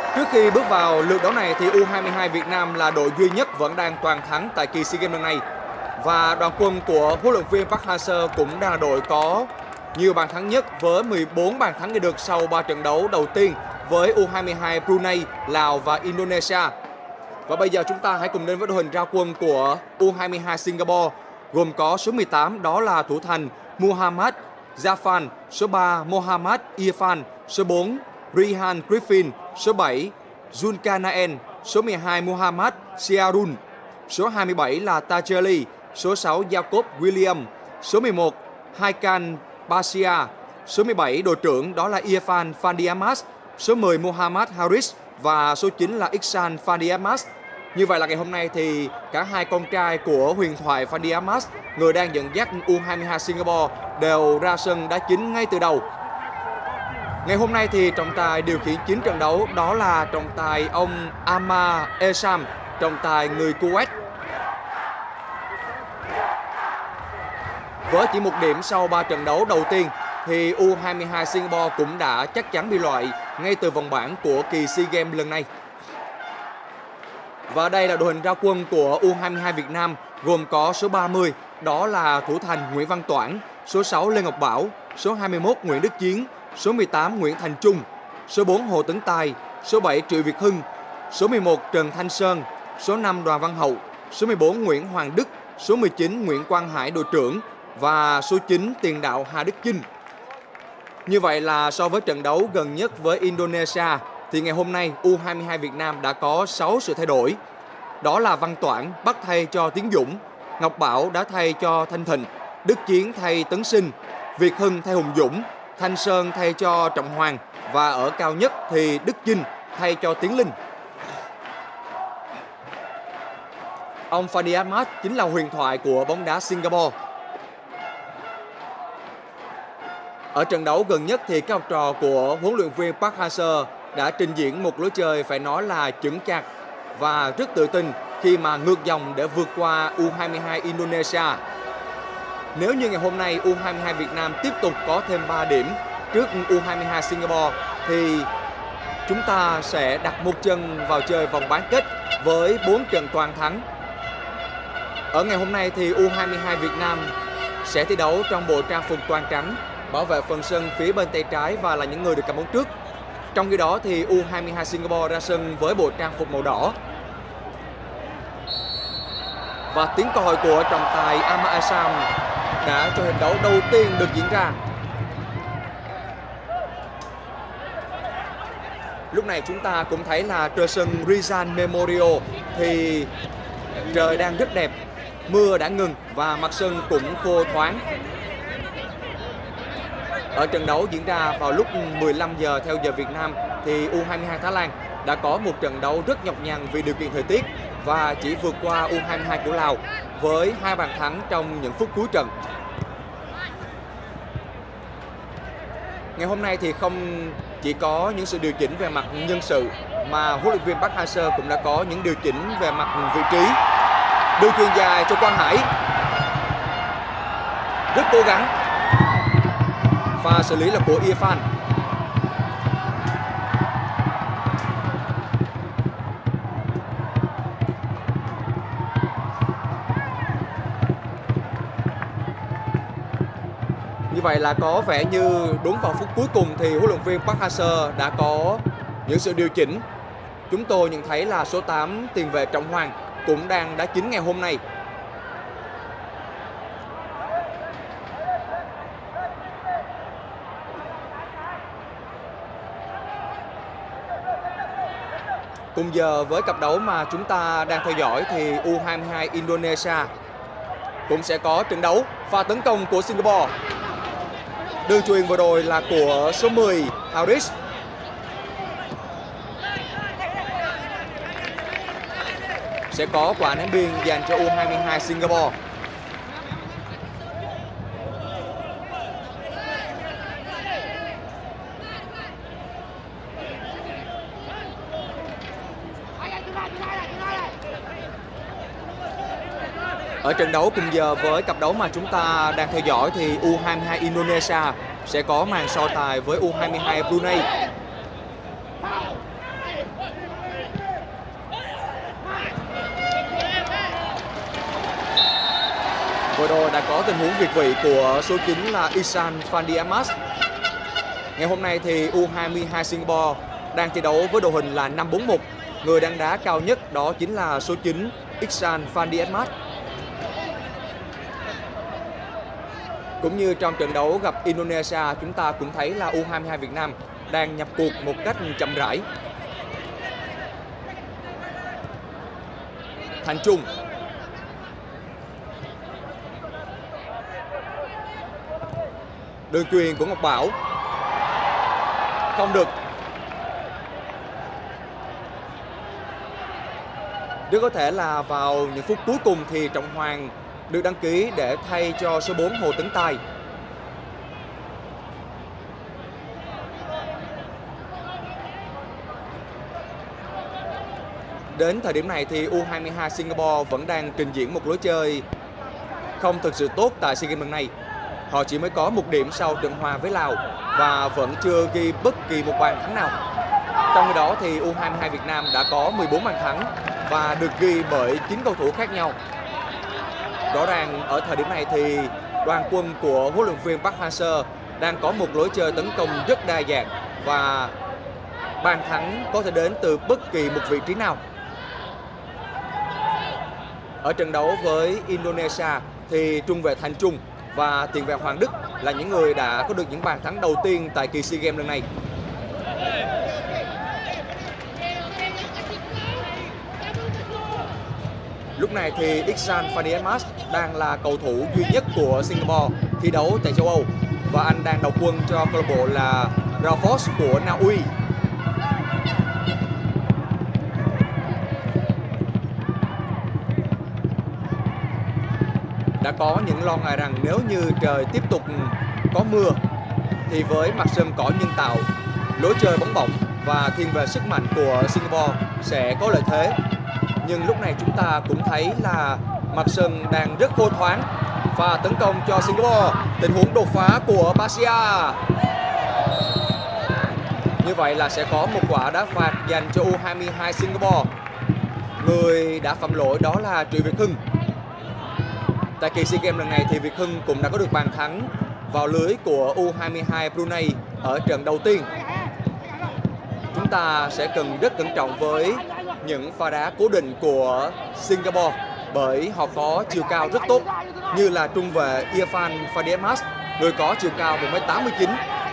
Trước khi bước vào lượt đấu này thì U22 Việt Nam là đội duy nhất vẫn đang toàn thắng tại kỳ SEA Games lần này. Và đoàn quân của huấn luyện viên Park Hang-seo cũng đang là đội có nhiều bàn thắng nhất với 14 bàn thắng ghi được sau 3 trận đấu đầu tiên với U22 Brunei, Lào và Indonesia. Và bây giờ chúng ta hãy cùng đến với đội hình ra quân của U22 Singapore, gồm có số 18 đó là thủ thành Muhammad Zafan, số 3 Mohammad Irfan, số 4 Rihan Griffin, số 7 Zulkarnaen, số 12 Muhammad Siarun, số 27 là Tajeli, số 6 Jacob William, số 11 Hakan Basia, số 17 đội trưởng đó là Irfan Fandiamas, số 10 Muhammad Haris và số 9 là Iksan Fandiamas. Như vậy là ngày hôm nay thì cả hai con trai của huyền thoại Fandiamas, người đang dẫn dắt U22 Singapore, đều ra sân đá chính ngay từ đầu. Ngày hôm nay thì trọng tài điều khiển chính trận đấu đó là trọng tài ông Ama Esam, trọng tài người Kuwait. Với chỉ một điểm sau 3 trận đấu đầu tiên thì U22 Singapore cũng đã chắc chắn bị loại ngay từ vòng bảng của kỳ SEA Games lần này. Và đây là đội hình ra quân của U22 Việt Nam, gồm có số 30 đó là thủ thành Nguyễn Văn Toản, số 6 Lê Ngọc Bảo, số 21 Nguyễn Đức Chiến, số 18 Nguyễn Thành Trung, số 4 Hồ Tấn Tài, số 7 Triệu Việt Hưng, số 11 Trần Thanh Sơn, số 5 Đoàn Văn Hậu, số 14 Nguyễn Hoàng Đức, số 19 Nguyễn Quang Hải đội trưởng và số 9 tiền đạo Hà Đức Chinh. Như vậy là so với trận đấu gần nhất với Indonesia thì ngày hôm nay U22 Việt Nam đã có 6 sự thay đổi. Đó là Văn Toản bắt thay cho Tiến Dũng, Ngọc Bảo đã thay cho Thanh Thịnh, Đức Chiến thay Tấn Sinh, Việt Hưng thay Hùng Dũng, Thanh Sơn thay cho Trọng Hoàng và ở cao nhất thì Đức Chinh thay cho Tiến Linh. Ông Fandi Ahmad chính là huyền thoại của bóng đá Singapore. Ở trận đấu gần nhất thì các học trò của huấn luyện viên Park Hang-seo đã trình diễn một lối chơi phải nói là chững chạc và rất tự tin khi mà ngược dòng để vượt qua U22 Indonesia. Nếu như ngày hôm nay U22 Việt Nam tiếp tục có thêm 3 điểm trước U22 Singapore thì chúng ta sẽ đặt một chân vào chơi vòng bán kết với 4 trận toàn thắng. Ở ngày hôm nay thì U22 Việt Nam sẽ thi đấu trong bộ trang phục toàn trắng, bảo vệ phần sân phía bên tay trái và là những người được cầm bóng trước. Trong khi đó thì U22 Singapore ra sân với bộ trang phục màu đỏ. Và tiếng còi của trọng tài Ama Asam đã cho hiệp đấu đầu tiên được diễn ra. Lúc này chúng ta cũng thấy là trên sân Rizal Memorial thì trời đang rất đẹp, mưa đã ngừng và mặt sân cũng khô thoáng. Ở trận đấu diễn ra vào lúc 15 giờ theo giờ Việt Nam thì U22 Thái Lan đã có một trận đấu rất nhọc nhằn vì điều kiện thời tiết và chỉ vượt qua U22 của Lào với 2 bàn thắng trong những phút cuối trận. Ngày hôm nay thì không chỉ có những sự điều chỉnh về mặt nhân sự mà huấn luyện viên Park Hang-seo cũng đã có những điều chỉnh về mặt vị trí. Đưa chuyền dài cho Quang Hải, rất cố gắng. Pha xử lý là của Irfan. Như vậy là có vẻ như đúng vào phút cuối cùng thì huấn luyện viên Park Hang-seo đã có những sự điều chỉnh. Chúng tôi nhận thấy là số 8 tiền vệ Trọng Hoàng cũng đang đá chính ngày hôm nay. Cùng giờ với cặp đấu mà chúng ta đang theo dõi thì U22 Indonesia cũng sẽ có trận đấu. Pha tấn công của Singapore. Đường chuyền vừa rồi là của số 10 Haris. Sẽ có quả ném biên dành cho U22 Singapore. Ở trận đấu cùng giờ với cặp đấu mà chúng ta đang theo dõi thì U22 Indonesia sẽ có màn so tài với U22 Brunei. rồi đã có tình huống việt vị của số 9 là Ihsan Fandi Ahmad. Ngày hôm nay thì U22 Singapore đang thi đấu với đội hình là 5-4-1. Người đang đá cao nhất đó chính là số 9 Ihsan Fandi Ahmad. Cũng như trong trận đấu gặp Indonesia, chúng ta cũng thấy là U22 Việt Nam đang nhập cuộc một cách chậm rãi. Thành Trung. Đường chuyền của Ngọc Bảo. Không được. Rất có thể là vào những phút cuối cùng thì Trọng Hoàng được đăng ký để thay cho số 4 Hồ Tấn Tài. Đến thời điểm này thì U22 Singapore vẫn đang trình diễn một lối chơi không thực sự tốt tại SEA Games lần này. Họ chỉ mới có 1 điểm sau trận hòa với Lào và vẫn chưa ghi bất kỳ một bàn thắng nào. Trong khi đó thì U22 Việt Nam đã có 14 bàn thắng và được ghi bởi 9 cầu thủ khác nhau. Rõ ràng ở thời điểm này thì đoàn quân của huấn luyện viên Park Hang-seo đang có một lối chơi tấn công rất đa dạng và bàn thắng có thể đến từ bất kỳ một vị trí nào. Ở trận đấu với Indonesia thì trung vệ Thành Trung và tiền vệ Hoàng Đức là những người đã có được những bàn thắng đầu tiên tại kỳ SEA Games lần này. Lúc này thì Ihsan Fandi Ahmad đang là cầu thủ duy nhất của Singapore thi đấu tại châu Âu và anh đang đầu quân cho câu lạc bộ là Raufoss của Na Uy. Đã có những lo ngại rằng nếu như trời tiếp tục có mưa thì với mặt sân cỏ nhân tạo, lối chơi bóng bổng và thiên về sức mạnh của Singapore sẽ có lợi thế. Nhưng lúc này chúng ta cũng thấy là mặt sân đang rất khô thoáng. Và tấn công cho Singapore, tình huống đột phá của Basia. Như vậy là sẽ có một quả đá phạt dành cho U22 Singapore. Người đã phạm lỗi đó là Triệu Việt Hưng. Tại kỳ SEA Games lần này thì Việt Hưng cũng đã có được bàn thắng vào lưới của U22 Brunei ở trận đầu tiên. Chúng ta sẽ cần rất cẩn trọng với những pha đá cố định của Singapore bởi họ có chiều cao rất tốt, như là trung vệ Irfan Fandi Ahmad, người có chiều cao 1m89.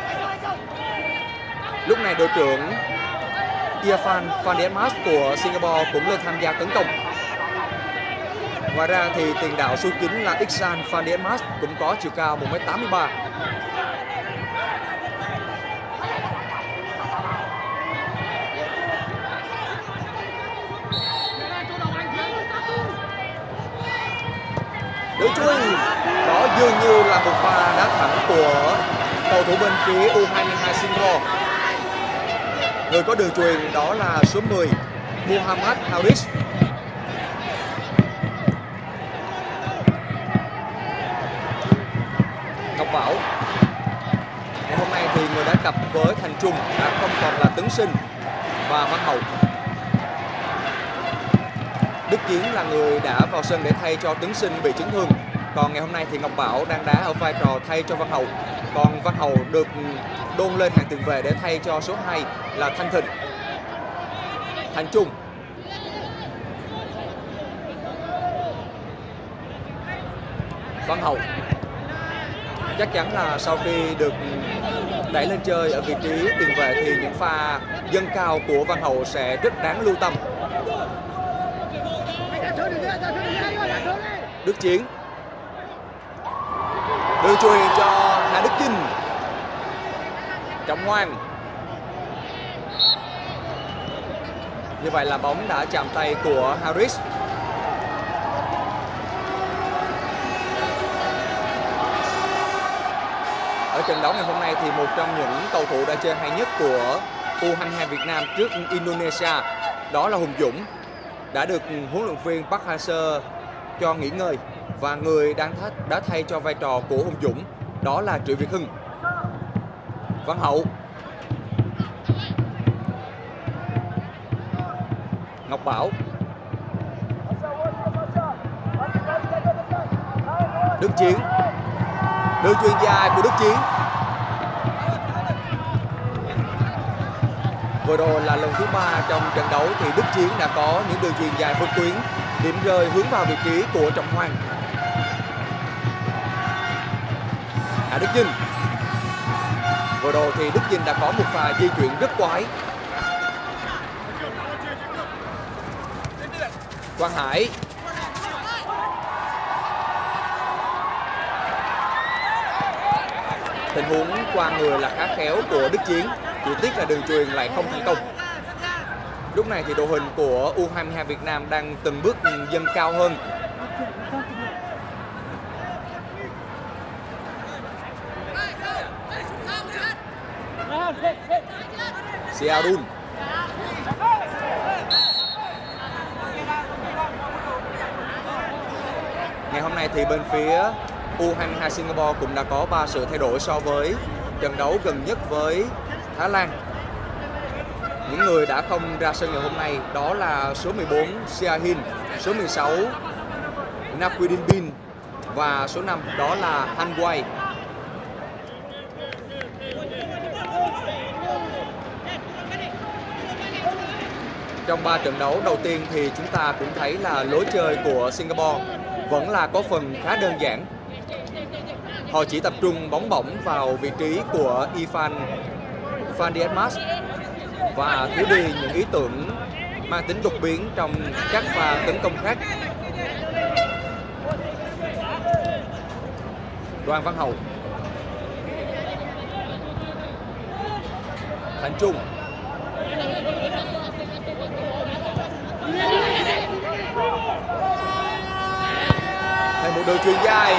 Lúc này đội trưởng Irfan Fandi Ahmad của Singapore cũng lên tham gia tấn công. Ngoài ra thì tiền đạo số 9 là Ihsan Fandi Ahmad cũng có chiều cao 1m83. Đường chuyền đó dường như là một pha đá thẳng của cầu thủ bên phía U22 Singapore. Người có đường chuyền đó là số 10 Muhammad Haris. Ngọc Bảo. Ngày hôm nay thì người đá cặp với Thành Trung đã không còn là Tấn Sinh và Văn Hậu. Đức Chiến là người đã vào sân để thay cho Tấn Sinh bị chấn thương. Còn ngày hôm nay thì Ngọc Bảo đang đá ở vai trò thay cho Văn Hậu. Còn Văn Hậu được đôn lên hàng tiền vệ để thay cho số 2 là Thanh Thịnh. Thành Trung. Văn Hậu. Chắc chắn là sau khi được đẩy lên chơi ở vị trí tiền vệ thì những pha dâng cao của Văn Hậu sẽ rất đáng lưu tâm. Đức Chiến. Đường chuyền cho Hà Đức Chinh. Trọng Hoàng. Như vậy là bóng đã chạm tay của Haris. Ở trận đấu ngày hôm nay thì một trong những cầu thủ đã chơi hay nhất của U22 Việt Nam trước Indonesia đó là Hùng Dũng, đã được huấn luyện viên Park Hang-seo cho nghỉ ngơi và người đã thay cho vai trò của Hùng Dũng đó là Triệu Việt Hưng. Văn Hậu. Ngọc Bảo. Đức Chiến, đường chuyền dài của Đức Chiến. Vừa rồi là lần thứ 3 trong trận đấu thì Đức Chiến đã có những đường chuyền dài vượt tuyến, điểm rơi hướng vào vị trí của Trọng Hoàng. Hà Đức Chinh. Vừa rồi thì Đức Chinh đã có một pha di chuyển rất quái. Quang Hải. Tình huống qua người là khá khéo của Đức Chiến, chỉ tiếc là đường chuyền lại không thành công. Lúc này thì đội hình của U22 Việt Nam đang từng bước dâng cao hơn. Siarun. Ngày hôm nay thì bên phía U22 Singapore cũng đã có 3 sự thay đổi so với trận đấu gần nhất với Thái Lan. Những người đã không ra sân ngày hôm nay đó là số 14 Siahin, số 16 Naquidin Bin và số 5 đó là Han Wai. Trong 3 trận đấu đầu tiên thì chúng ta cũng thấy là lối chơi của Singapore vẫn là có phần khá đơn giản. Họ chỉ tập trung bóng bổng vào vị trí của Irfan Diatmas và thiếu đi những ý tưởng mang tính đột biến trong các pha tấn công khác. Đoàn Văn Hậu, Thành Trung, thêm một đường chuyền dài.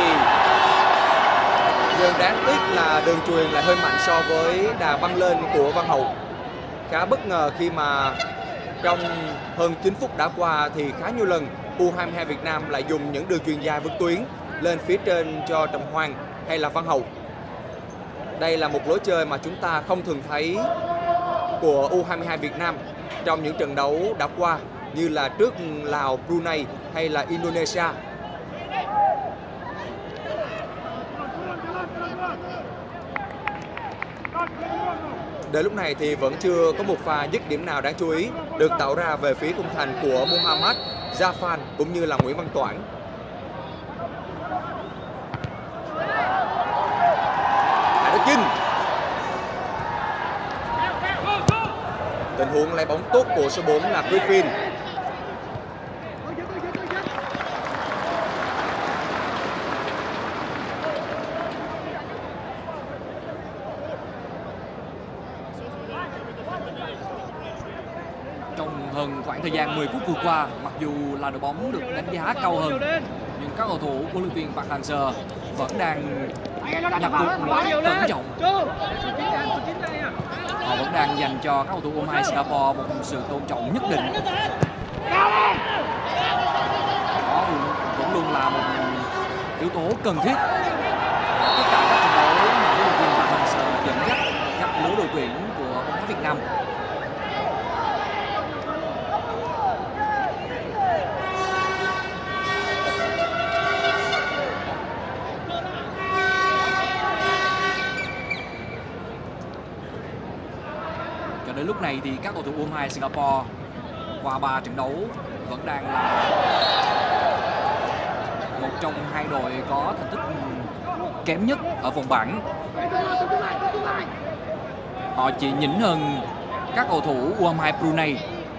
Nhưng đáng tiếc là đường chuyền lại hơi mạnh so với đà băng lên của Văn Hậu. Khá bất ngờ khi mà trong hơn 9 phút đã qua thì khá nhiều lần U22 Việt Nam lại dùng những đường chuyền dài vượt tuyến lên phía trên cho Trọng Hoàng hay là Văn Hậu. Đây là một lối chơi mà chúng ta không thường thấy của U22 Việt Nam trong những trận đấu đã qua như là trước Lào, Brunei hay là Indonesia. Đến lúc này thì vẫn chưa có một pha dứt điểm nào đáng chú ý được tạo ra về phía khung thành của Mohammad Zafan cũng như là Nguyễn Văn Toản. Hà Đức Chinh. Tình huống lấy bóng tốt của số 4 là Griffin. Trong hơn khoảng thời gian 10 phút vừa qua, mặc dù là đội bóng được đánh giá cao hơn, nhưng các cầu thủ của huấn luyện viên Park Hang-seo vẫn đang nhập cuộc một cách cẩn trọng. Họ vẫn đang dành cho các cầu thủ U22 Singapore một sự tôn trọng nhất định. Đó cũng luôn là một yếu tố cần thiết. Tất cả các trận đấu mà huấn luyện viên Park Hang-seo dẫn dắt các lứa đội tuyển của bóng đá Việt Nam. Đến lúc này thì các cầu thủ U22 Singapore qua 3 trận đấu vẫn đang là một trong hai đội có thành tích kém nhất ở vòng bảng. Họ chỉ nhỉnh hơn các cầu thủ U22 Brunei.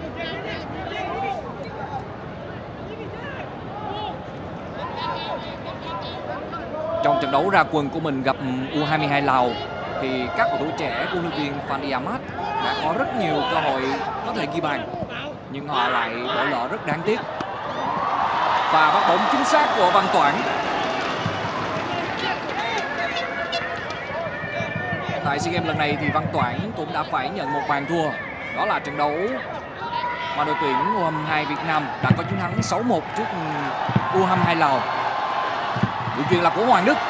Trong trận đấu ra quân của mình gặp U22 Lào thì các cầu thủ trẻ của huấn luyện viên Phan Diamat đã có rất nhiều cơ hội có thể ghi bàn, nhưng họ lại bỏ lỡ rất đáng tiếc. Và bắt bóng chính xác của Văn Toản. Tại SEA Games lần này thì Văn Toản cũng đã phải nhận một bàn thua. Đó là trận đấu mà đội tuyển U22 Việt Nam đã có chiến thắng 6-1 trước U22 Lào. Đường chuyền là của Hoàng Đức.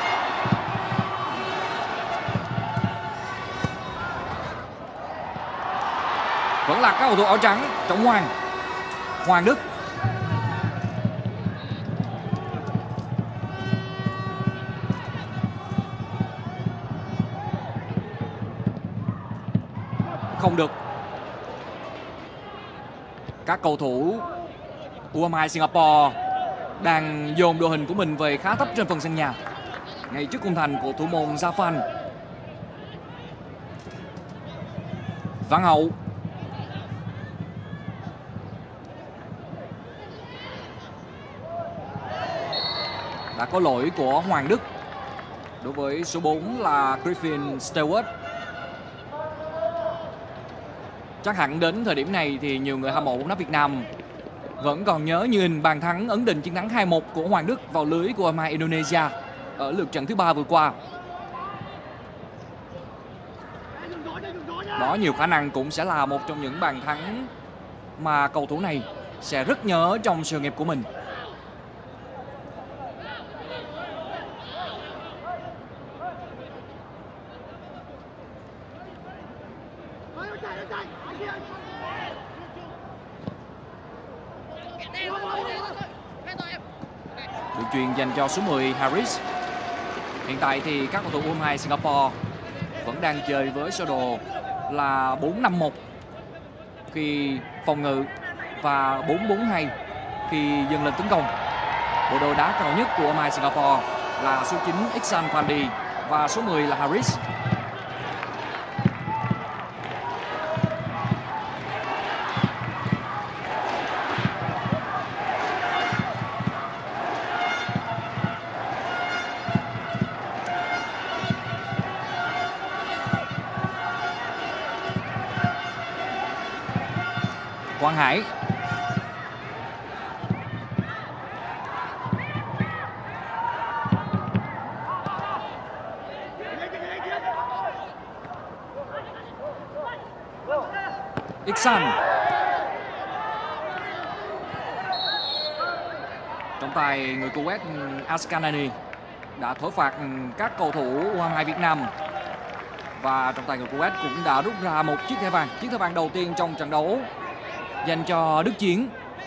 Vẫn là các cầu thủ áo trắng. Trọng Hoàng, Hoàng Đức. không được. Các cầu thủ U22 Singapore đang dồn đội hình của mình về khá thấp trên phần sân nhà, ngay trước khung thành của thủ môn Zafan. Văn Hậu. Đã có lỗi của Hoàng Đức đối với số 4 là Griffin Stewart. Chắc hẳn đến thời điểm này thì nhiều người hâm mộ bóng đá Việt Nam vẫn còn nhớ như hình bàn thắng ấn định chiến thắng 2-1 của Hoàng Đức vào lưới của U22 Indonesia ở lượt trận thứ 3 vừa qua. Đó nhiều khả năng cũng sẽ là một trong những bàn thắng mà cầu thủ này sẽ rất nhớ trong sự nghiệp của mình. Được chuyền dành cho số 10 Harris. Hiện tại thì các cầu thủ U22 Singapore vẫn đang chơi với sơ đồ là 4-5-1 khi phòng ngự và 4-4-2 khi dâng lên tấn công. Bộ đôi đá cao nhất của U22 Singapore là số 9 Iksan Fandi và số 10 là Harris. Quang Hải. Iksan. Trọng tài người Kuwait Askanani đã thổi phạt các cầu thủ U22 Việt Nam. Và trọng tài người Kuwait cũng đã rút ra một chiếc thẻ vàng. Chiếc thẻ vàng đầu tiên trong trận đấu dành cho Đức Chiến.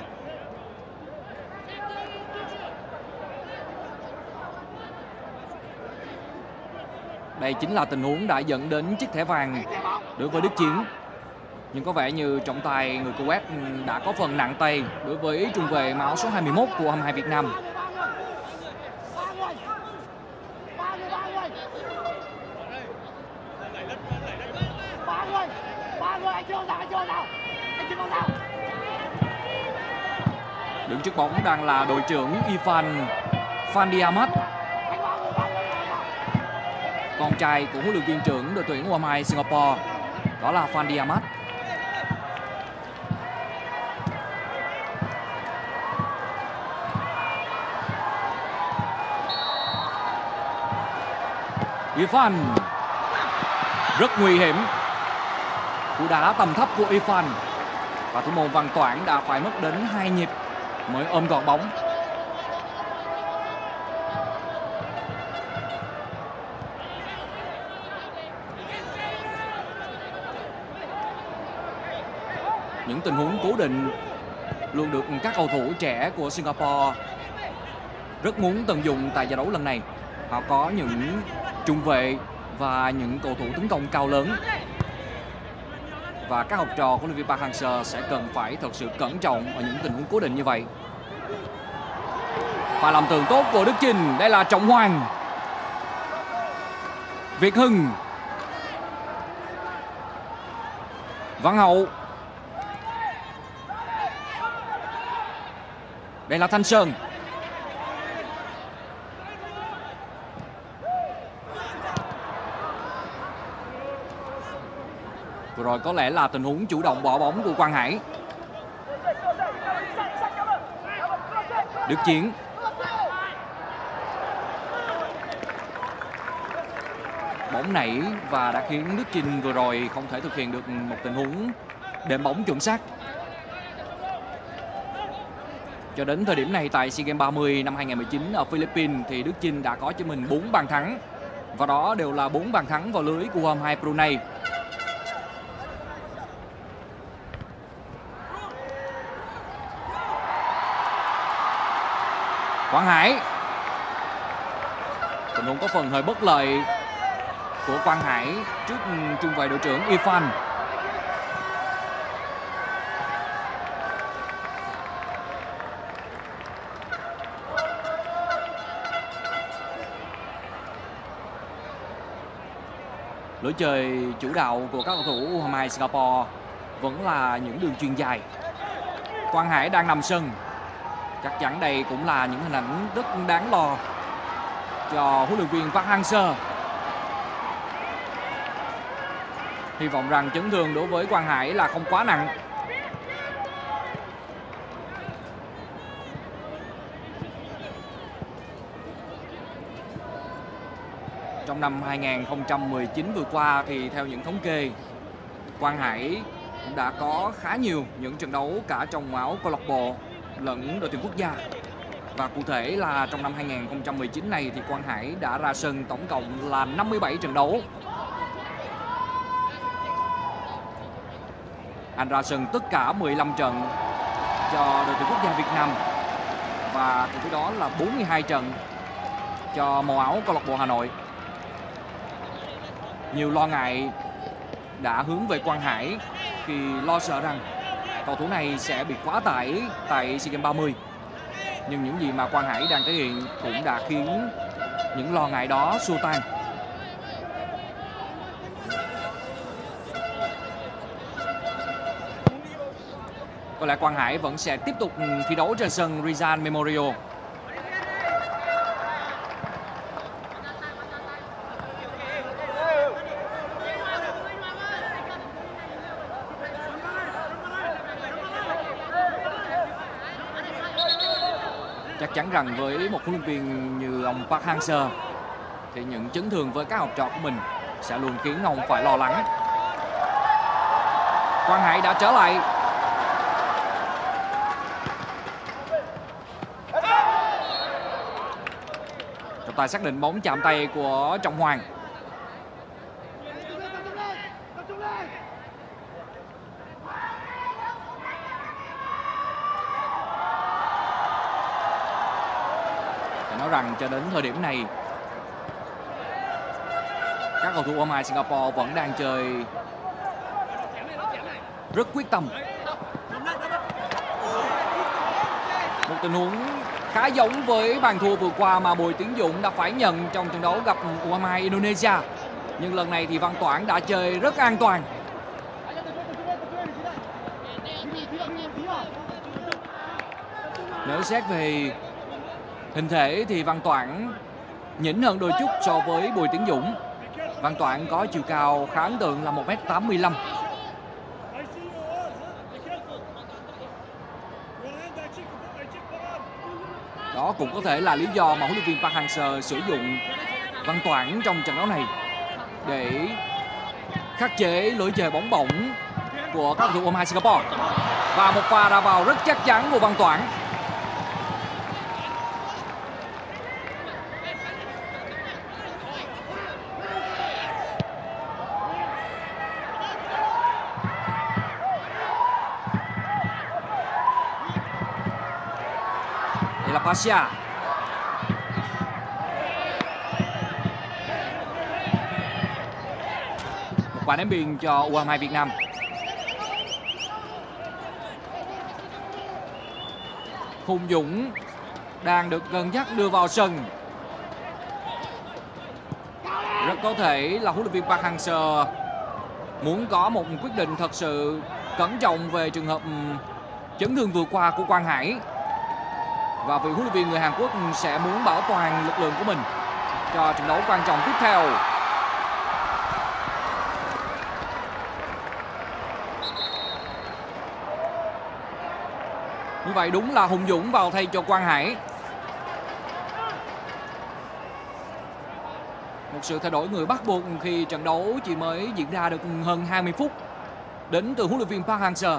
Đây chính là tình huống đã dẫn đến chiếc thẻ vàng đối với Đức Chiến. Nhưng có vẻ như trọng tài người Kuwait đã có phần nặng tay đối với trung vệ áo số 21 của U22 Việt Nam. Đứng trước bóng đang là đội trưởng Irfan Fandi Ahmad, con trai của huấn luyện viên trưởng đội tuyển U22 Singapore, đó là Fandi Ahmad. Irfan rất nguy hiểm. Cú đá tầm thấp của Irfan và thủ môn Văn Toản đã phải mất đến 2 nhịp mới ôm gọn bóng. Những tình huống cố định luôn được các cầu thủ trẻ của Singapore rất muốn tận dụng tại giải đấu lần này. Họ có những trung vệ và những cầu thủ tấn công cao lớn. Và các học trò của huấn luyện viên Park Hang-seo sẽ cần phải thật sự cẩn trọng ở những tình huống cố định như vậy. Và làm tường tốt của Đức Chinh. Đây là Trọng Hoàng, Việt Hưng, Văn Hậu. Đây là Thanh Sơn. Vừa rồi có lẽ là tình huống chủ động bỏ bóng của Quang Hải. Đức Chiến. Bóng nảy và đã khiến Đức Chinh vừa rồi không thể thực hiện được một tình huống đệm bóng chuẩn xác. Cho đến thời điểm này tại SEA Games 30 năm 2019 ở Philippines thì Đức Chinh đã có cho mình 4 bàn thắng. Và đó đều là 4 bàn thắng vào lưới của U22 Brunei. Quang Hải. Tình huống có phần hơi bất lợi của Quang Hải trước trung vệ đội trưởng Irfan. Lối chơi chủ đạo của các cầu thủ U22 Singapore vẫn là những đường chuyền dài. Quang Hải đang nằm sân. Chắc chắn đây cũng là những hình ảnh rất đáng lo cho huấn luyện viên Park Hang-seo. Hy vọng rằng chấn thương đối với Quang Hải là không quá nặng. Trong năm 2019 vừa qua thì theo những thống kê, Quang Hải cũng đã có khá nhiều những trận đấu cả trong áo câu lạc bộ lẫn đội tuyển quốc gia. Và cụ thể là trong năm 2019 này thì Quang Hải đã ra sân tổng cộng là 57 trận đấu. Anh ra sân tất cả 15 trận cho đội tuyển quốc gia Việt Nam và cùng với đó là 42 trận cho màu áo câu lạc bộ Hà Nội. Nhiều lo ngại đã hướng về Quang Hải khi lo sợ rằng cầu thủ này sẽ bị quá tải tại SEA Games 30. Nhưng những gì mà Quang Hải đang thể hiện cũng đã khiến những lo ngại đó xua tan. Có lẽ Quang Hải vẫn sẽ tiếp tục thi đấu trên sân Rizal Memorial. Chắc chắn rằng với một huấn luyện viên như ông Park Hang-seo thì những chấn thương với các học trò của mình sẽ luôn khiến ông phải lo lắng. Quang Hải đã trở lại. Trọng tài xác định bóng chạm tay của Trọng Hoàng. Phải nói rằng cho đến thời điểm này các cầu thủ U22 Singapore vẫn đang chơi rất quyết tâm. Một tình huống khá giống với bàn thua vừa qua mà Bùi Tiến Dũng đã phải nhận trong trận đấu gặp U22 Indonesia. Nhưng lần này thì Văn Toản đã chơi rất an toàn. Nếu xét về hình thể thì Văn Toản nhỉnh hơn đôi chút so với Bùi Tiến Dũng. Văn Toản có chiều cao khá ấn tượng là 1m85. Đó cũng có thể là lý do mà huấn luyện viên Park Hang-seo sử dụng Văn Toản trong trận đấu này để khắc chế lối chơi bóng bổng của các cầu thủ U22 Singapore. Và một pha ra vào rất chắc chắn của Văn Toản. Đây là Pasha. Một quả ném biên cho U22 Việt Nam. Hùng Dũng đang được cân nhắc đưa vào sân. Rất có thể là huấn luyện viên Park Hang-seo muốn có một quyết định thật sự cẩn trọng về trường hợp chấn thương vừa qua của Quang Hải. Và vị huấn luyện viên người Hàn Quốc sẽ muốn bảo toàn lực lượng của mình cho trận đấu quan trọng tiếp theo. Như vậy đúng là Hùng Dũng vào thay cho Quang Hải. Một sự thay đổi người bắt buộc khi trận đấu chỉ mới diễn ra được hơn 20 phút đến từ huấn luyện viên Park Hang-seo.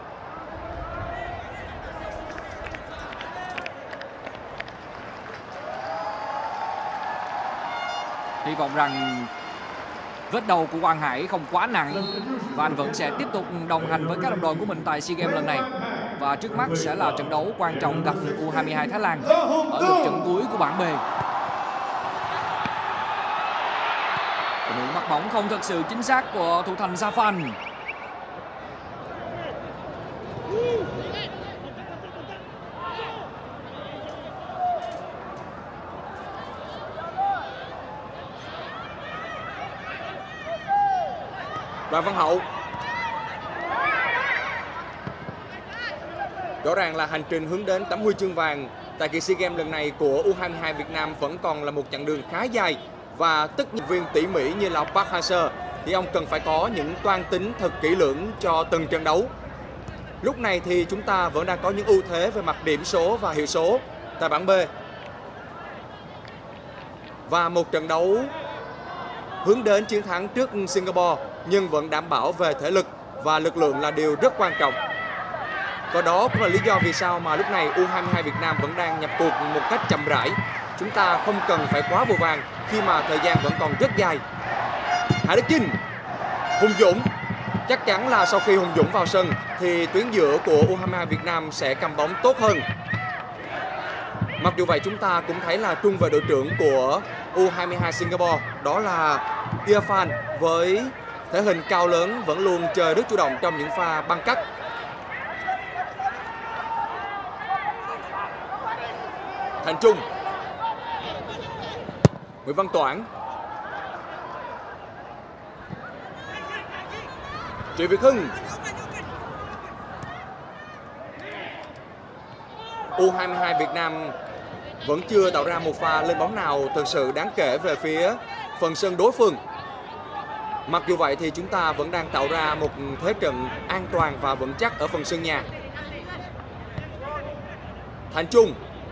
Hy vọng rằng vết đầu của Quang Hải không quá nặng và anh vẫn sẽ tiếp tục đồng hành với các đồng đội của mình tại SEA Games lần này. Và trước mắt sẽ là trận đấu quan trọng gặp U22 Thái Lan ở lượt trận cuối của bảng B. Tình huống bắt bóng không thật sự chính xác của thủ thành Safan. Và Văn Hậu. Rõ ràng là hành trình hướng đến tấm huy chương vàng tại kỳ SEA Games lần này của U22 Việt Nam vẫn còn là một chặng đường khá dài, và tất nhiên viên tỉ mỉ như là Park Hang-seo thì ông cần phải có những toan tính thật kỹ lưỡng cho từng trận đấu. Lúc này thì chúng ta vẫn đang có những ưu thế về mặt điểm số và hiệu số tại bảng B. Và một trận đấu hướng đến chiến thắng trước Singapore nhưng vẫn đảm bảo về thể lực và lực lượng là điều rất quan trọng. Và đó cũng là lý do vì sao mà lúc này U22 Việt Nam vẫn đang nhập cuộc một cách chậm rãi. Chúng ta không cần phải quá vội vàng khi mà thời gian vẫn còn rất dài. Hà Đức Chinh, Hùng Dũng. Chắc chắn là sau khi Hùng Dũng vào sân thì tuyến giữa của U22 Việt Nam sẽ cầm bóng tốt hơn. Mặc dù vậy chúng ta cũng thấy là trung vệ đội trưởng của U22 Singapore đó là Irfan với thể hình cao lớn vẫn luôn chơi rất chủ động trong những pha băng cắt. Thành Trung, Nguyễn Văn Toản, Triệu Việt Hưng. U22 Việt Nam vẫn chưa tạo ra một pha lên bóng nào thực sự đáng kể về phía phần sân đối phương. Mặc dù vậy thì chúng ta vẫn đang tạo ra một thế trận an toàn và vững chắc ở phần sân nhà. Thành Trung,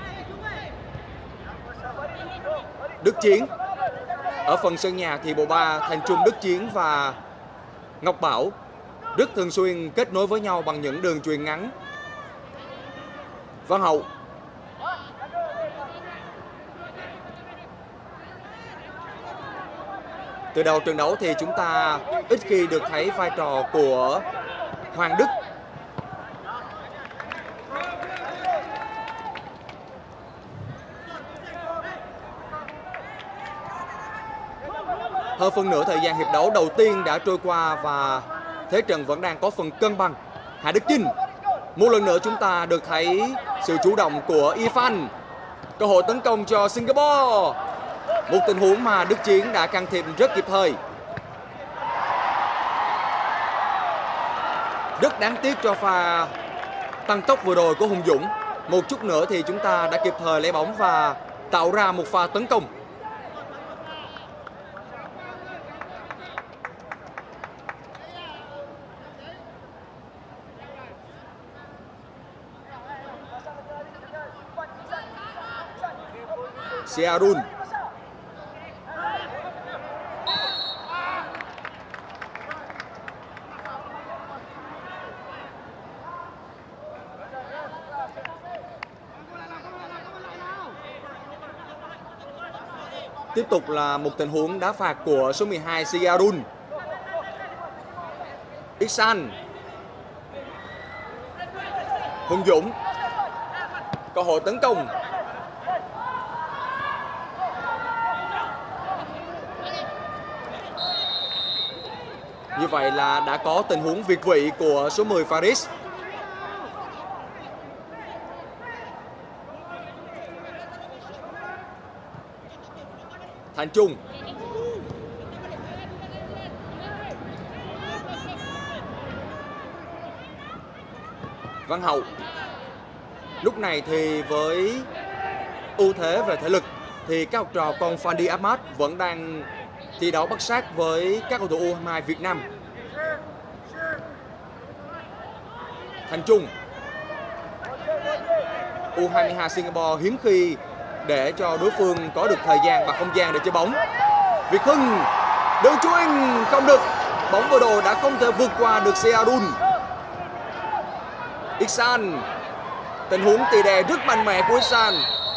Đức Chiến. Ở phần sân nhà thì bộ ba Thành Trung, Đức Chiến và Ngọc Bảo rất thường xuyên kết nối với nhau bằng những đường chuyền ngắn. Văn Hậu, từ đầu trận đấu thì chúng ta ít khi được thấy vai trò của Hoàng Đức. Hơn phân nửa thời gian hiệp đấu đầu tiên đã trôi qua và thế trận vẫn đang có phần cân bằng. Hà Đức Chinh, một lần nữa chúng ta được thấy sự chủ động của Irfan. Cơ hội tấn công cho Singapore. Một tình huống mà Đức Chiến đã can thiệp rất kịp thời. Rất đáng tiếc cho pha tăng tốc vừa rồi của Hùng Dũng. Một chút nữa thì chúng ta đã kịp thời lấy bóng và tạo ra một pha tấn công. Siarun, tiếp tục là một tình huống đá phạt của số 12 Siarun. Iksan, Hùng Dũng, cơ hội tấn công. Như vậy là đã có tình huống việt vị của số 10 Faris. Thành Trung, Văn Hậu. Lúc này thì với ưu thế về thể lực thì các học trò con Fandi Ahmad vẫn đang thi đấu bắt sát với các cầu thủ U22 Việt Nam. Thành Trung, U22 Singapore hiếm khi để cho đối phương có được thời gian và không gian để chơi bóng. Việt Hưng, đường chuyền không được. Bóng vừa rồi đã không thể vượt qua được Siarun. Iksan, tình huống tì đè rất mạnh mẽ của Iksan.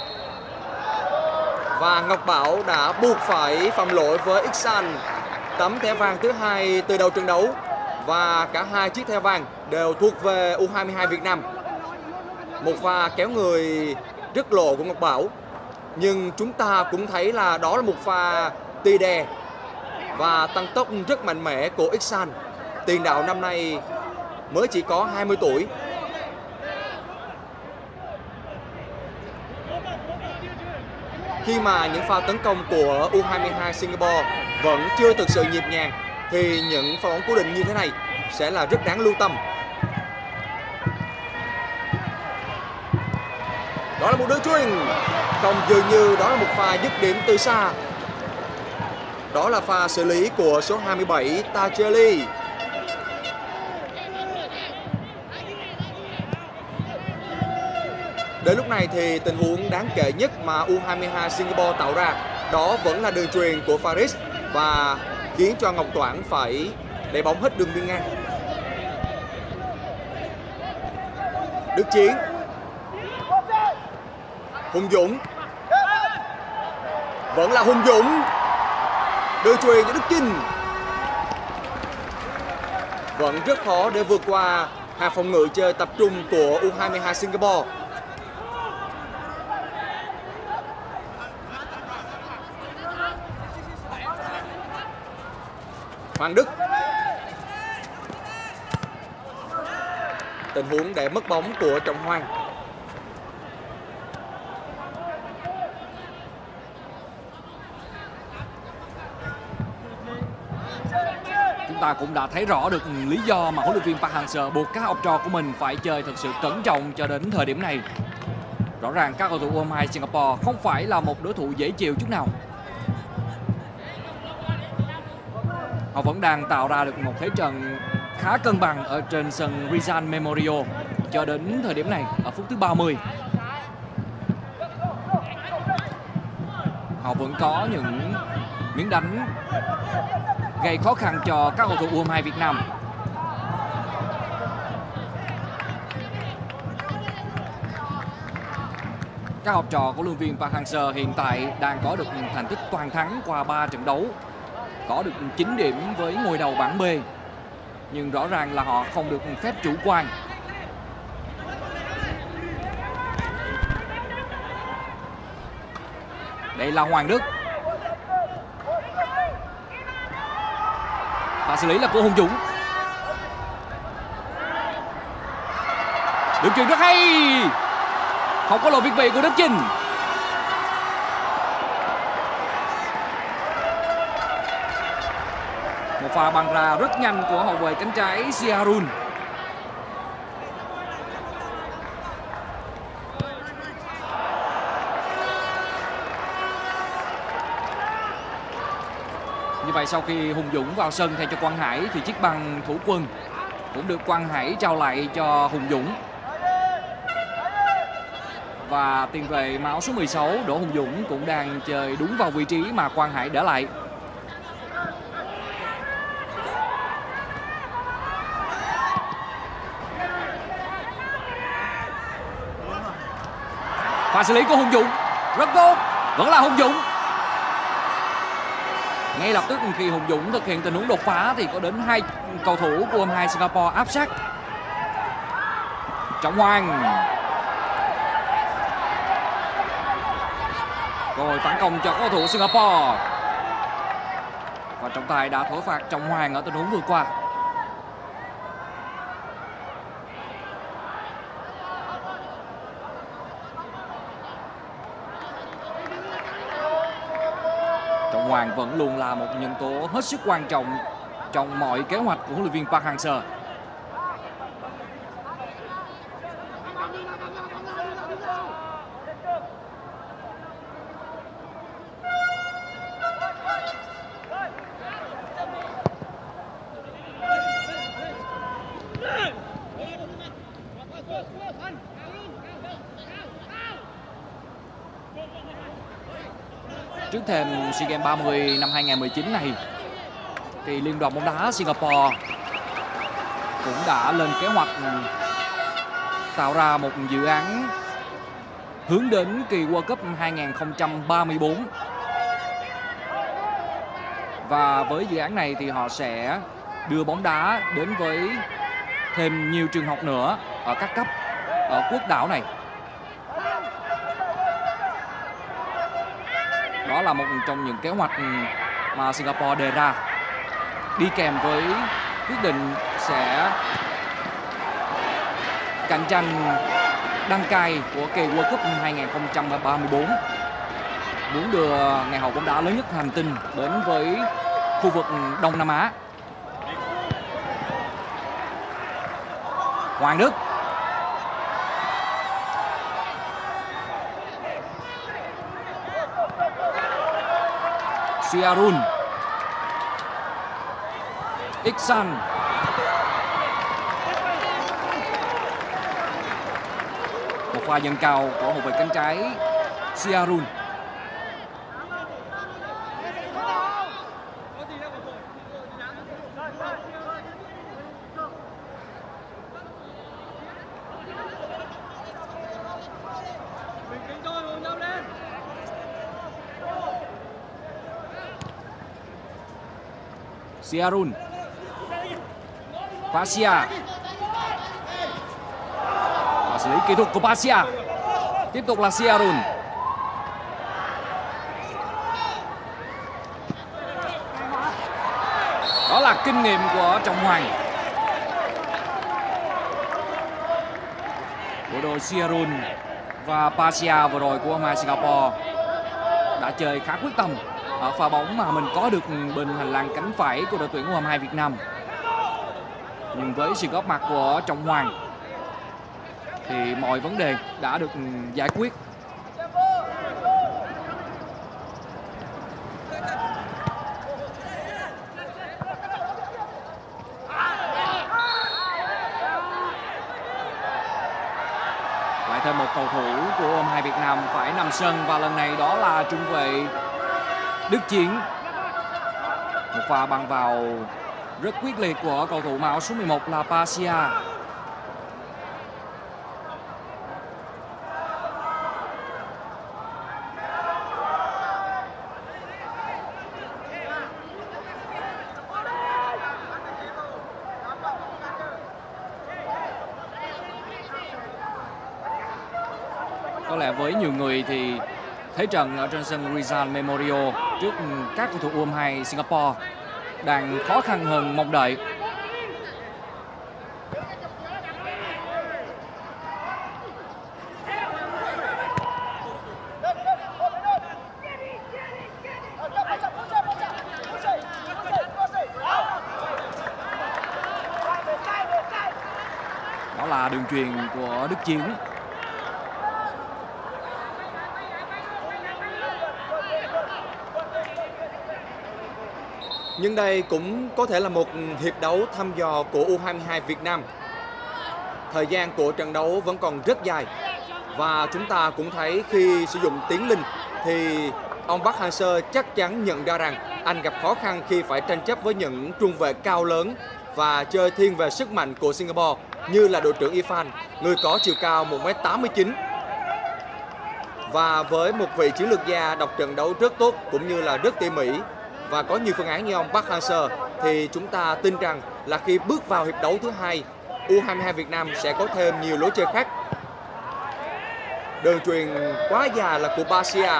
Và Ngọc Bảo đã buộc phải phạm lỗi với Iksan. Tấm thẻ vàng thứ hai từ đầu trận đấu. Và cả hai chiếc thẻ vàng đều thuộc về U22 Việt Nam. Một pha kéo người rất lộ của Ngọc Bảo. Nhưng chúng ta cũng thấy là đó là một pha tì đè và tăng tốc rất mạnh mẽ của Iksan. Tiền đạo năm nay mới chỉ có 20 tuổi. Khi mà những pha tấn công của U22 Singapore vẫn chưa thực sự nhịp nhàng thì những pha bóng cố định như thế này sẽ là rất đáng lưu tâm. Đó là một đường chuyền. Không, dường như đó là một pha dứt điểm từ xa. Đó là pha xử lý của số 27 Tajeli. Đến lúc này thì tình huống đáng kể nhất mà U22 Singapore tạo ra đó vẫn là đường chuyền của Faris và khiến cho Ngọc Toản phải đẩy bóng hết đường biên ngang. Đức Chiến, Hùng Dũng, vẫn là Hùng Dũng. Đường chuyền cho Đức Chinh. Vẫn rất khó để vượt qua hàng phòng ngự chơi tập trung của U22 Singapore. Hoàng Đức. Tình huống để mất bóng của Trọng Hoàng. Chúng ta cũng đã thấy rõ được lý do mà huấn luyện viên Park Hang-seo buộc các học trò của mình phải chơi thật sự cẩn trọng cho đến thời điểm này. Rõ ràng các cầu thủ U22 Singapore không phải là một đối thủ dễ chịu chút nào. Họ vẫn đang tạo ra được một thế trận khá cân bằng ở trên sân Rizal Memorial cho đến thời điểm này ở phút thứ 30. Họ vẫn có những miếng đánh gây khó khăn cho các cầu thủ U22 Việt Nam. Các học trò của huấn luyện viên Park Hang-seo hiện tại đang có được thành tích toàn thắng qua 3 trận đấu, có được 9 điểm với ngôi đầu bảng B. Nhưng rõ ràng là họ không được phép chủ quan. Đây là Hoàng Đức. Và xử lý là của Hùng Dũng. Đường chuyền rất hay. Không có lỗi việt vị của Đức Chinh. Một pha băng ra rất nhanh của hậu vệ cánh trái Siarun. Như vậy sau khi Hùng Dũng vào sân thay cho Quang Hải thì chiếc băng thủ quân cũng được Quang Hải trao lại cho Hùng Dũng. Và tiền vệ máu số 16 Đỗ Hùng Dũng cũng đang chơi đúng vào vị trí mà Quang Hải để lại. Pha xử lý của Hùng Dũng rất tốt, vẫn là Hùng Dũng. Ngay lập tức khi Hùng Dũng thực hiện tình huống đột phá thì có đến 2 cầu thủ của U22 Singapore áp sát. Trọng Hoàng. Cơ hội phản công cho cầu thủ Singapore. Và trọng tài đã thổi phạt Trọng Hoàng ở tình huống vừa qua. Trọng Hoàng vẫn luôn là một nhân tố hết sức quan trọng trong mọi kế hoạch của huấn luyện viên Park Hang-seo. Trước thềm SEA Games 30 năm 2019 này thì Liên đoàn bóng đá Singapore cũng đã lên kế hoạch tạo ra một dự án hướng đến kỳ World Cup 2034. Và với dự án này thì họ sẽ đưa bóng đá đến với thêm nhiều trường học nữa ở các cấp ở quốc đảo này. Đó là một trong những kế hoạch mà Singapore đề ra, đi kèm với quyết định sẽ cạnh tranh đăng cai của kỳ World Cup 2034, muốn đưa ngày hội bóng đá lớn nhất hành tinh đến với khu vực Đông Nam Á. Hoàng Đức. Siarun. Iksan. Một pha dâng cao của hậu vệ cánh trái Siarun. Siarun. Pasia. Và xử lý kỹ thuật của Pasia. Tiếp tục là Siarun. Đó là kinh nghiệm của Trọng Hoàng. Bộ đôi Siarun và Pasia vừa rồi của U22 Singapore đã chơi khá quyết tâm ở pha bóng mà mình có được bên hành lang cánh phải của đội tuyển U22 Việt Nam. Nhưng với sự góp mặt của Trọng Hoàng thì mọi vấn đề đã được giải quyết. Lại thêm một cầu thủ của U22 Việt Nam phải nằm sân, và lần này đó là trung vệ Đức Chiến. Một pha băng vào rất quyết liệt của cầu thủ màu áo số 11 là Pasia. Có lẽ với nhiều người thì thế trận ở trên sân Rizal Memorial trước các cầu thủ U22 Singapore đang khó khăn hơn mong đợi. Đó là đường chuyền của Đức Chiến. Nhưng đây cũng có thể là một hiệp đấu thăm dò của U22 Việt Nam. Thời gian của trận đấu vẫn còn rất dài. Và chúng ta cũng thấy khi sử dụng Tiến Linh thì ông Park Hang-seo chắc chắn nhận ra rằng anh gặp khó khăn khi phải tranh chấp với những trung vệ cao lớn và chơi thiên về sức mạnh của Singapore như là đội trưởng Irfan, người có chiều cao 1m89. Và với một vị chiến lược gia đọc trận đấu rất tốt cũng như là rất tỉ mỉ và có nhiều phương án như ông Park Hang-seo thì chúng ta tin rằng là khi bước vào hiệp đấu thứ hai, U22 Việt Nam sẽ có thêm nhiều lối chơi khác. Đường chuyền quá dài là của Pasia.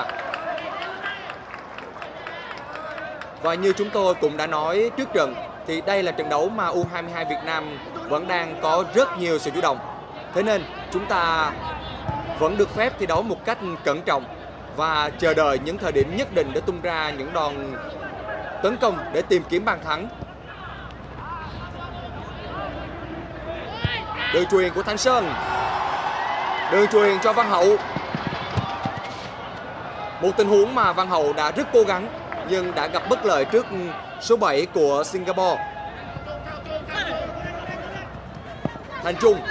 Và như chúng tôi cũng đã nói trước trận thì đây là trận đấu mà U22 Việt Nam vẫn đang có rất nhiều sự chủ động. Thế nên chúng ta vẫn được phép thi đấu một cách cẩn trọng và chờ đợi những thời điểm nhất định để tung ra những đòn tấn công để tìm kiếm bàn thắng. Đường chuyền của Thanh Sơn. Đường chuyền cho Văn Hậu. Một tình huống mà Văn Hậu đã rất cố gắng nhưng đã gặp bất lợi trước số 7 của Singapore. Thành Trung.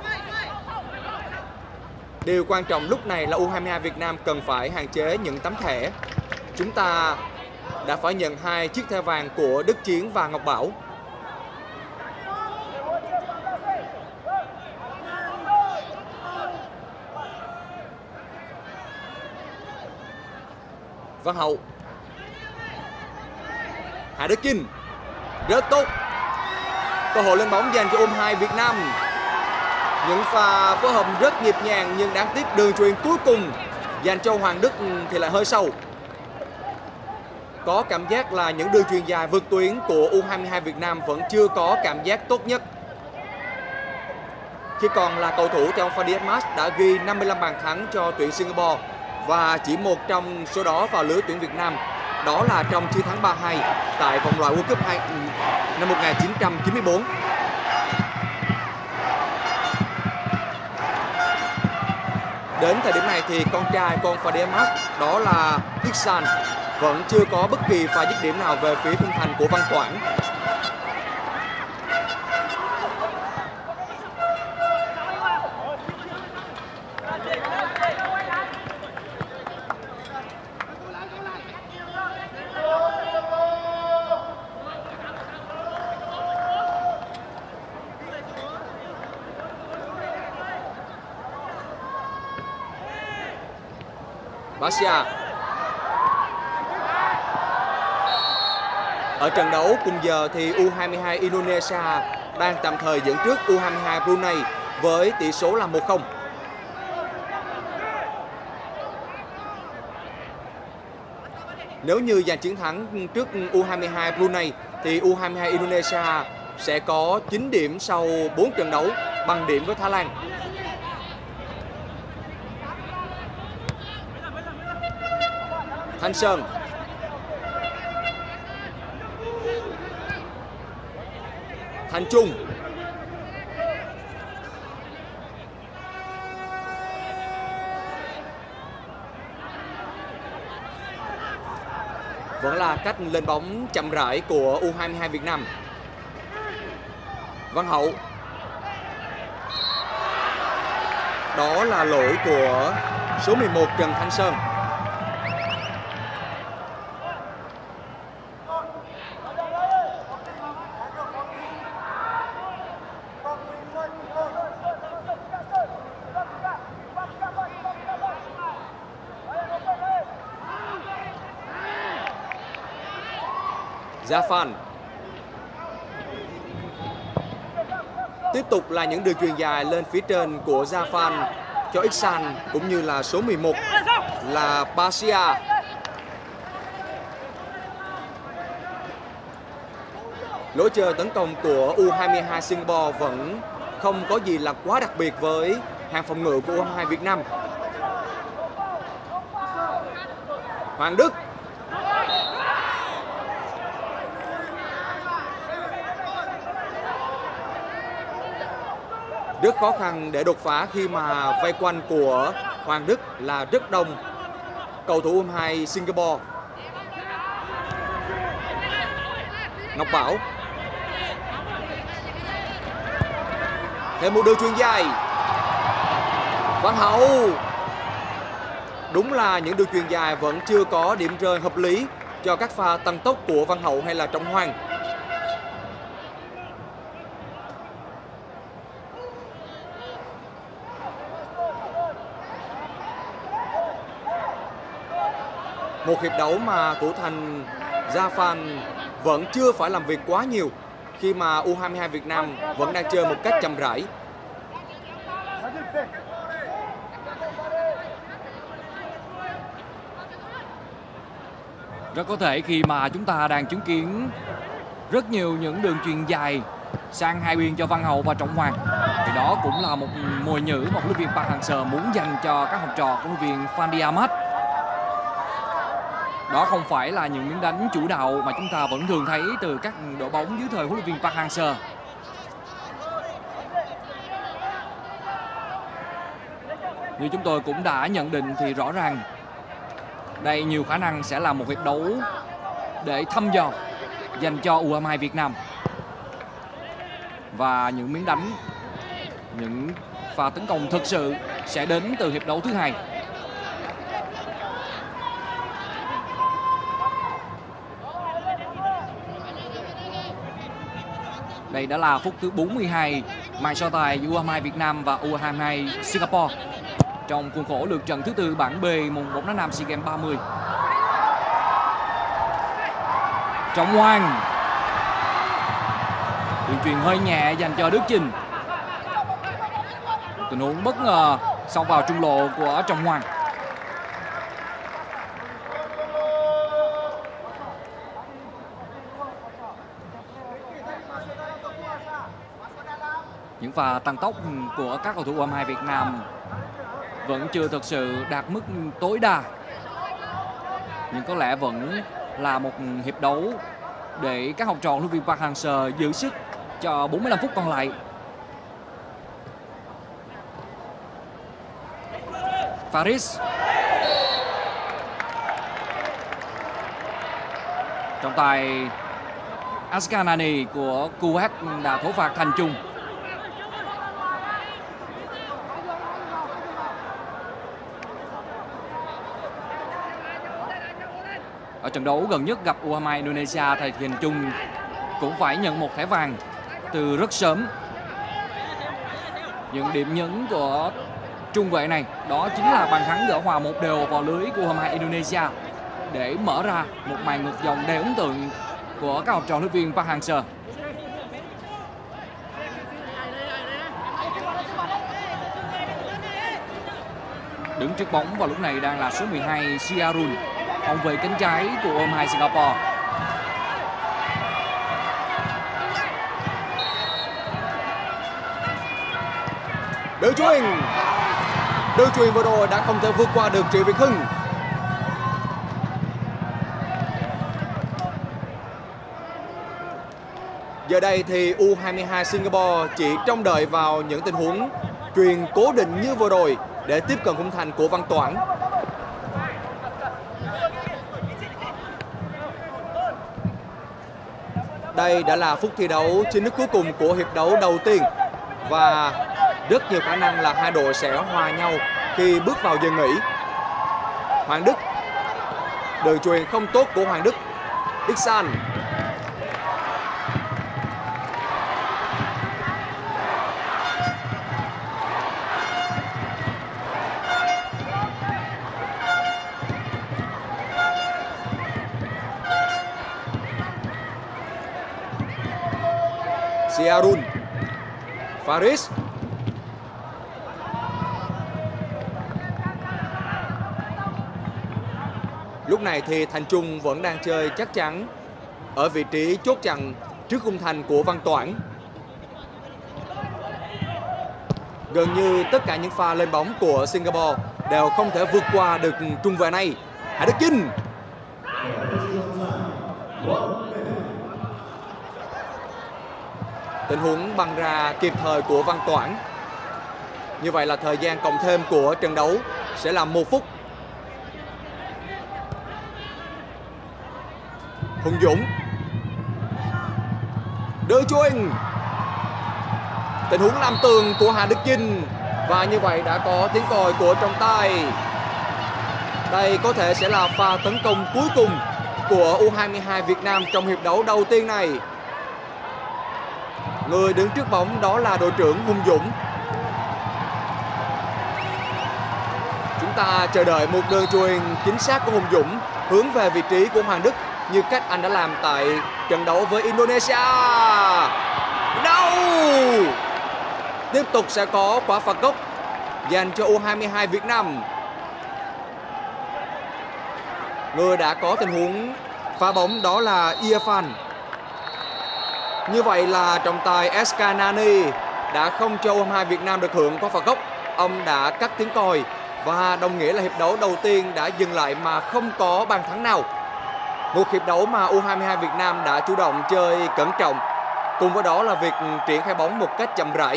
Điều quan trọng lúc này là U22 Việt Nam cần phải hạn chế những tấm thẻ. Chúng ta đã phải nhận 2 chiếc thẻ vàng của Đức Chiến và Ngọc Bảo. Văn Hậu. Hà Đức Chinh. Rất tốt. Cơ hội lên bóng dành cho U22 Việt Nam. Những pha phối hợp rất nhịp nhàng nhưng đáng tiếc đường chuyền cuối cùng dành cho Hoàng Đức thì lại hơi sâu. Có cảm giác là những đường chuyền dài vượt tuyến của U22 Việt Nam vẫn chưa có cảm giác tốt nhất. Khi còn là cầu thủ thì ông Fadi Ahmad đã ghi 55 bàn thắng cho tuyển Singapore và chỉ một trong số đó vào lưới tuyển Việt Nam, đó là trong chiến thắng 3-2 tại vòng loại World Cup năm 1994. Đến thời điểm này thì con trai con Fadi Ahmad, đó là Ihsan, vẫn chưa có bất kỳ pha dứt điểm nào về phía khung thành của Văn Toản. Basia. Ở trận đấu cùng giờ thì U22 Indonesia đang tạm thời dẫn trước U22 Brunei với tỷ số là 1-0. Nếu như giành chiến thắng trước U22 Brunei thì U22 Indonesia sẽ có 9 điểm sau 4 trận đấu, bằng điểm với Thái Lan. Thanh Sơn. Thành Trung. Vẫn là cách lên bóng chậm rãi của U22 Việt Nam. Văn Hậu. Đó là lỗi của số 11 Trần Thanh Sơn. Zafan. Tiếp tục là những đường chuyền dài lên phía trên của Zafan cho Ihsan cũng như là số 11 là Basia. Lối chơi tấn công của U22 Singapore vẫn không có gì là quá đặc biệt với hàng phòng ngự của U22 Việt Nam. Hoàng Đức. Rất khó khăn để đột phá khi mà vây quanh của Hoàng Đức là rất đông cầu thủ U22 Singapore. Ngọc Bảo. Thêm một đường chuyền dài. Văn Hậu. Đúng là những đường chuyền dài vẫn chưa có điểm rơi hợp lý cho các pha tăng tốc của Văn Hậu hay là Trọng Hoàng. Một hiệp đấu mà thủ thành Zafan vẫn chưa phải làm việc quá nhiều khi mà U22 Việt Nam vẫn đang chơi một cách chậm rãi. Rất có thể khi mà chúng ta đang chứng kiến rất nhiều những đường chuyền dài sang hai biên cho Văn Hậu và Trọng Hoàng, thì đó cũng là một mồi nhử mà huấn luyện viên Park Hang-seo muốn dành cho các học trò của huấn luyện viên Fandi Ahmad. Đó không phải là những miếng đánh chủ đạo mà chúng ta vẫn thường thấy từ các đội bóng dưới thời huấn luyện viên Park Hang-seo. Như chúng tôi cũng đã nhận định thì rõ ràng đây nhiều khả năng sẽ là một hiệp đấu để thăm dò dành cho U22 Việt Nam. Và những miếng đánh, những pha tấn công thực sự sẽ đến từ hiệp đấu thứ hai. Đây đã là phút thứ 42 màn so tài giữa U22 Việt Nam và U22 Singapore trong khuôn khổ lượt trận thứ tư bảng B môn bóng đá nam SEA Games 30. Trọng Hoàng. Đường chuyền hơi nhẹ dành cho Đức Chinh. Tình huống bất ngờ xông vào trung lộ của Trọng Hoàng. Những pha tăng tốc của các cầu thủ U22 Việt Nam vẫn chưa thực sự đạt mức tối đa, nhưng có lẽ vẫn là một hiệp đấu để các học trò huấn luyện viên Park Hang-seo giữ sức cho 45 phút còn lại. Faris. Trọng tài Askanani của Kuwait đã thổi phạt thành chung. Ở trận đấu gần nhất gặp U22 Indonesia thì thành chung cũng phải nhận một thẻ vàng từ rất sớm. Những điểm nhấn của trung vệ này đó chính là bàn thắng gỡ hòa 1-1 vào lưới của U22 Indonesia để mở ra một màn ngược dòng đầy ấn tượng của các học trò huấn luyện viên Park Hang-seo. Đứng trước bóng vào lúc này đang là số 12 Siarun, hậu vệ cánh trái của U22 Singapore. Đường chuyền vừa rồi đã không thể vượt qua được Triệu Việt Hưng. Giờ đây thì U22 Singapore chỉ trông đợi vào những tình huống chuyền cố định như vừa rồi để tiếp cận khung thành của Văn Toản. Đây đã là phút thi đấu chính thức cuối cùng của hiệp đấu đầu tiên và rất nhiều khả năng là hai đội sẽ hòa nhau khi bước vào giờ nghỉ. Hoàng Đức, đường chuyền không tốt của Hoàng Đức. Iksan, Siarun, Faris. Lúc này thì Thành Trung vẫn đang chơi chắc chắn ở vị trí chốt chặn trước khung thành của Văn Toản. Gần như tất cả những pha lên bóng của Singapore đều không thể vượt qua được trung vệ này. Hải Đức Chinh. Tình huống băng ra kịp thời của Văn Toản. Như vậy là thời gian cộng thêm của trận đấu sẽ là 1 phút. Hùng Dũng, đưa chuyền, tình huống làm tường của Hà Đức Chinh và như vậy đã có tiếng còi của trọng tài. Đây có thể sẽ là pha tấn công cuối cùng của U22 Việt Nam trong hiệp đấu đầu tiên này. Người đứng trước bóng đó là đội trưởng Hùng Dũng. Chúng ta chờ đợi một đường chuyền chính xác của Hùng Dũng hướng về vị trí của Hoàng Đức như cách anh đã làm tại trận đấu với Indonesia. Đâu! Tiếp tục sẽ có quả phạt góc dành cho U22 Việt Nam. Người đã có tình huống phá bóng đó là Irfan. Như vậy là trọng tài Eskanani đã không cho U22 Việt Nam được hưởng quả phạt góc. Ông đã cắt tiếng còi và đồng nghĩa là hiệp đấu đầu tiên đã dừng lại mà không có bàn thắng nào. Một hiệp đấu mà U22 Việt Nam đã chủ động chơi cẩn trọng, cùng với đó là việc triển khai bóng một cách chậm rãi.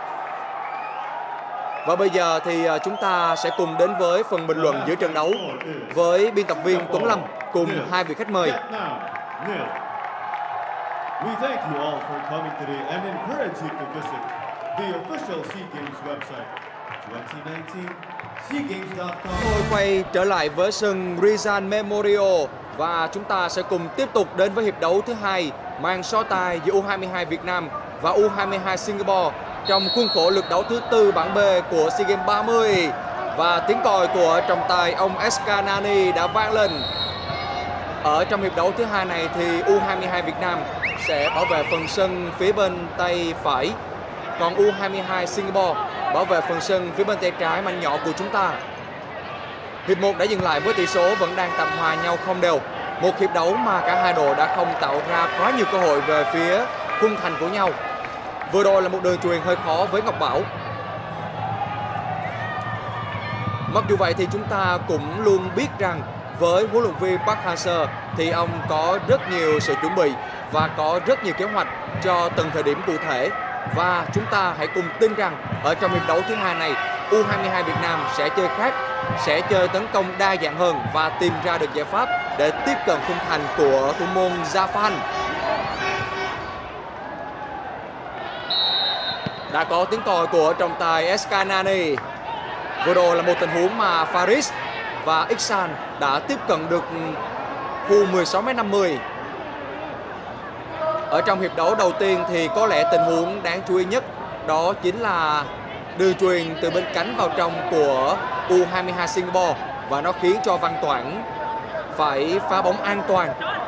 Và bây giờ thì chúng ta sẽ cùng đến với phần bình luận giữa trận đấu với biên tập viên Tuấn Lâm cùng hai vị khách mời. We thank you all for coming today and encourage you to visit the official SEA Games website 2019seagames.com. Tôi quay trở lại với sân Rizal Memorial và chúng ta sẽ cùng tiếp tục đến với hiệp đấu thứ hai, màn so tài giữa U22 Việt Nam và U22 Singapore trong khuôn khổ lượt đấu thứ tư bảng B của SEA Games 30. Và tiếng còi của trọng tài ông Eskanani đã vang lên. Ở trong hiệp đấu thứ hai này thì U22 Việt Nam sẽ bảo vệ phần sân phía bên tay phải, còn U22 Singapore bảo vệ phần sân phía bên tay trái mảnh nhỏ của chúng ta. Hiệp 1 đã dừng lại với tỷ số vẫn đang tạm hòa nhau không đều. Một hiệp đấu mà cả hai đội đã không tạo ra quá nhiều cơ hội về phía khung thành của nhau. Vừa rồi là một đường chuyền hơi khó với Ngọc Bảo. Mặc dù vậy thì chúng ta cũng luôn biết rằng với huấn luyện viên Park Hang-seo thì ông có rất nhiều sự chuẩn bị và có rất nhiều kế hoạch cho từng thời điểm cụ thể. Và chúng ta hãy cùng tin rằng ở trong hiệp đấu thứ hai này U22 Việt Nam sẽ chơi khác, sẽ chơi tấn công đa dạng hơn và tìm ra được giải pháp để tiếp cận khung thành của thủ môn Zafan. Đã có tiếng còi của trọng tài Eskanani. Vừa rồi là một tình huống mà Faris và Iksan đã tiếp cận được khu 16m50. Ở trong hiệp đấu đầu tiên thì có lẽ tình huống đáng chú ý nhất đó chính là đường chuyền từ bên cánh vào trong của U22 Singapore và nó khiến cho Văn Toản phải phá bóng an toàn.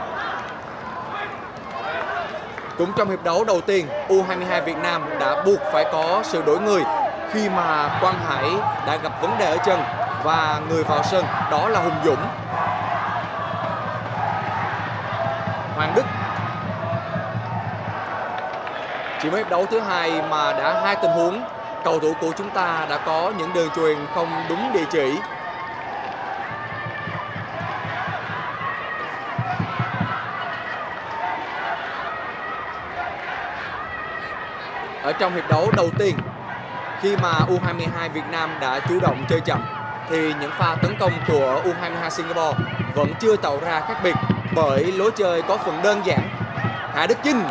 Cũng trong hiệp đấu đầu tiên, U22 Việt Nam đã buộc phải có sự đổi người khi mà Quang Hải đã gặp vấn đề ở chân và người vào sân đó là Hùng Dũng. Hoàng Đức. Chỉ mới hiệp đấu thứ hai mà đã hai tình huống cầu thủ của chúng ta đã có những đường chuyền không đúng địa chỉ. Ở trong hiệp đấu đầu tiên, khi mà U22 Việt Nam đã chủ động chơi chậm thì những pha tấn công của U22 Singapore vẫn chưa tạo ra khác biệt bởi lối chơi có phần đơn giản. Hà Đức Chinh.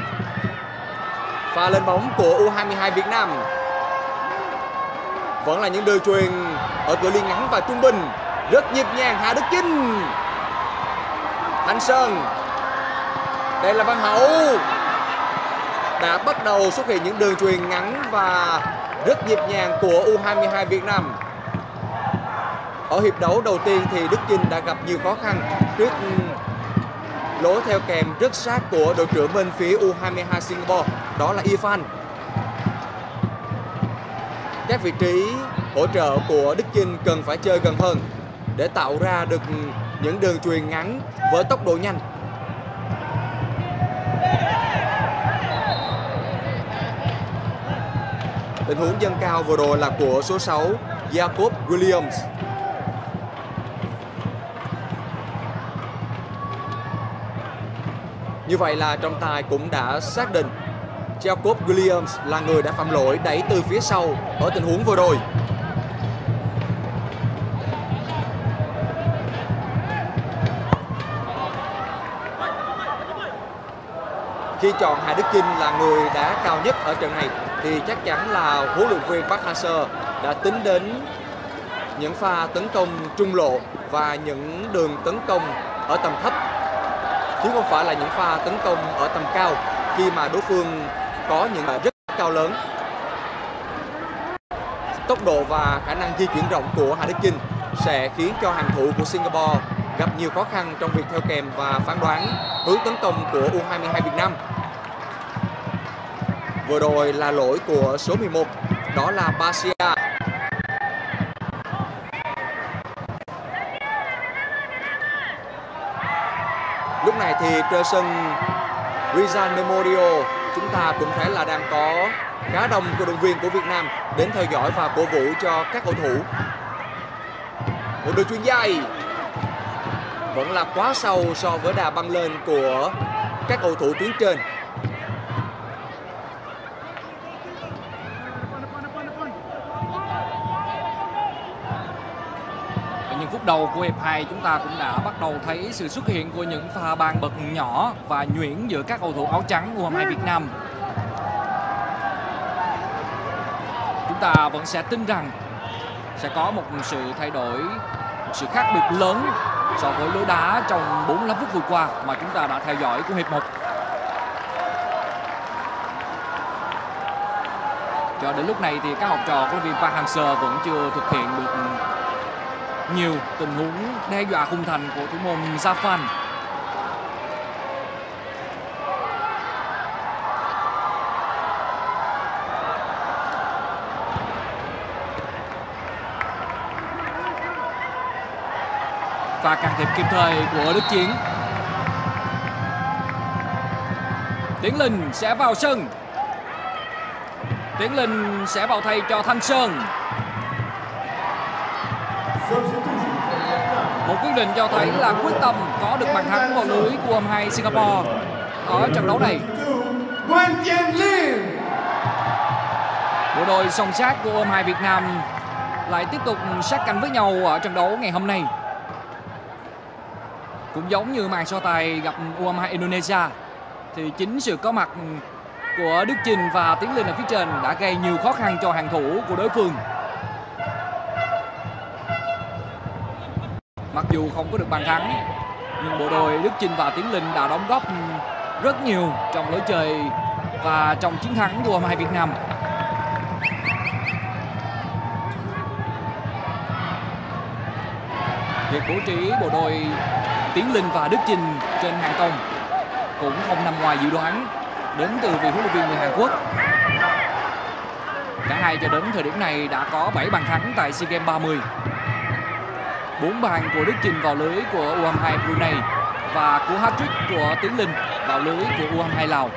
Pha lên bóng của U22 Việt Nam. Vẫn là những đường chuyền ở cự ly ngắn và trung bình. Rất nhịp nhàng Hà Đức Chinh. Thanh Sơn. Đây là Văn Hậu. Đã bắt đầu xuất hiện những đường chuyền ngắn và rất nhịp nhàng của U22 Việt Nam. Ở hiệp đấu đầu tiên thì Đức Chinh đã gặp nhiều khó khăn trước lối theo kèm rất sát của đội trưởng bên phía U22 Singapore, đó là Irfan. Các vị trí hỗ trợ của Đức Chinh cần phải chơi gần hơn để tạo ra được những đường chuyền ngắn với tốc độ nhanh. Tình huống dâng cao vừa rồi là của số 6 Jacob Williams. Như vậy là trọng tài cũng đã xác định Jacob Williams là người đã phạm lỗi đẩy từ phía sau ở tình huống vừa rồi. Khi chọn Hà Đức Chinh là người đá cao nhất ở trận này thì chắc chắn là huấn luyện viên Park Hang-seo đã tính đến những pha tấn công trung lộ và những đường tấn công ở tầm thấp, chứ không phải là những pha tấn công ở tầm cao khi mà đối phương có những bài rất cao lớn. Tốc độ và khả năng di chuyển rộng của Hà Đức Chinh sẽ khiến cho hàng thủ của Singapore gặp nhiều khó khăn trong việc theo kèm và phán đoán hướng tấn công của U22 Việt Nam. Vừa rồi là lỗi của số 11, đó là Basia. Lúc này thì trên sân Rizal Memorial chúng ta cũng thấy là đang có khá đông cổ động viên của Việt Nam đến theo dõi và cổ vũ cho các cầu thủ. Một đường chuyền dài vẫn là quá sâu so với đà băng lên của các cầu thủ tuyến trên. Những phút đầu của hiệp 2 chúng ta cũng đã bắt đầu thấy sự xuất hiện của những pha bàn bật nhỏ và nhuyễn giữa các cầu thủ áo trắng U22 Việt Nam. Chúng ta vẫn sẽ tin rằng sẽ có một sự thay đổi, một sự khác biệt lớn so với lối đá trong 45 phút vừa qua mà chúng ta đã theo dõi của hiệp 1. Cho đến lúc này thì các học trò của viên Park Hang-seo vẫn chưa thực hiện được nhiều tình huống đe dọa khung thành của thủ môn Zafan. Và can thiệp kịp thời của Đức Chiến. Tiến Linh sẽ vào sân. Tiến Linh sẽ vào thay cho Thanh Sơn. Một quyết định cho thấy là quyết tâm có được bàn thắng vào lưới của U22 Singapore ở trận đấu này. Bộ đôi song sát của U22 Việt Nam lại tiếp tục sát cánh với nhau ở trận đấu ngày hôm nay. Cũng giống như màn so tài gặp U22 Indonesia thì chính sự có mặt của Đức Chinh và Tiến Linh ở phía trên đã gây nhiều khó khăn cho hàng thủ của đối phương. Mặc dù không có được bàn thắng, nhưng bộ đôi Đức Chinh và Tiến Linh đã đóng góp rất nhiều trong lối chơi và trong chiến thắng của U22 Việt Nam. Việc bố trí bộ đôi Tiến Linh và Đức Chinh trên hàng công cũng không nằm ngoài dự đoán đến từ vị huấn luyện viên người Hàn Quốc. Cả hai cho đến thời điểm này đã có 7 bàn thắng tại SEA Games 30. 4 bàn của Đức Chinh vào lưới của U22 Brunei và cú hat-trick của Tiến Linh vào lưới của U22 Lào.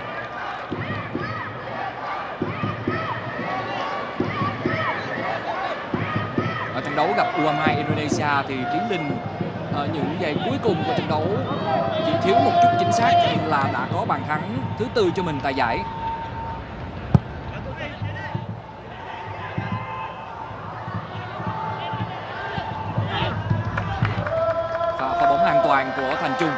Ở trận đấu gặp U22 Indonesia thì Tiến Linh ở những giây cuối cùng của trận đấu chỉ thiếu một chút chính xác nhưng là đã có bàn thắng thứ 4 cho mình tại giải. Và pha bóng an toàn của Thành Trung.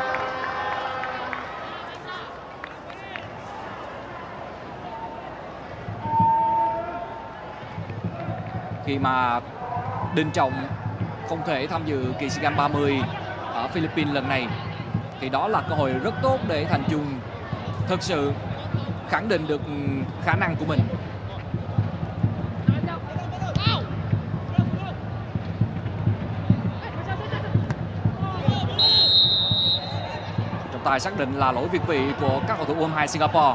Khi mà Đình Trọng không thể tham dự kỳ SEA Games 30 ở Philippines lần này thì đó là cơ hội rất tốt để Thành Trung thực sự khẳng định được khả năng của mình. Trọng tài xác định là lỗi việt vị của các cầu thủ U22 Singapore.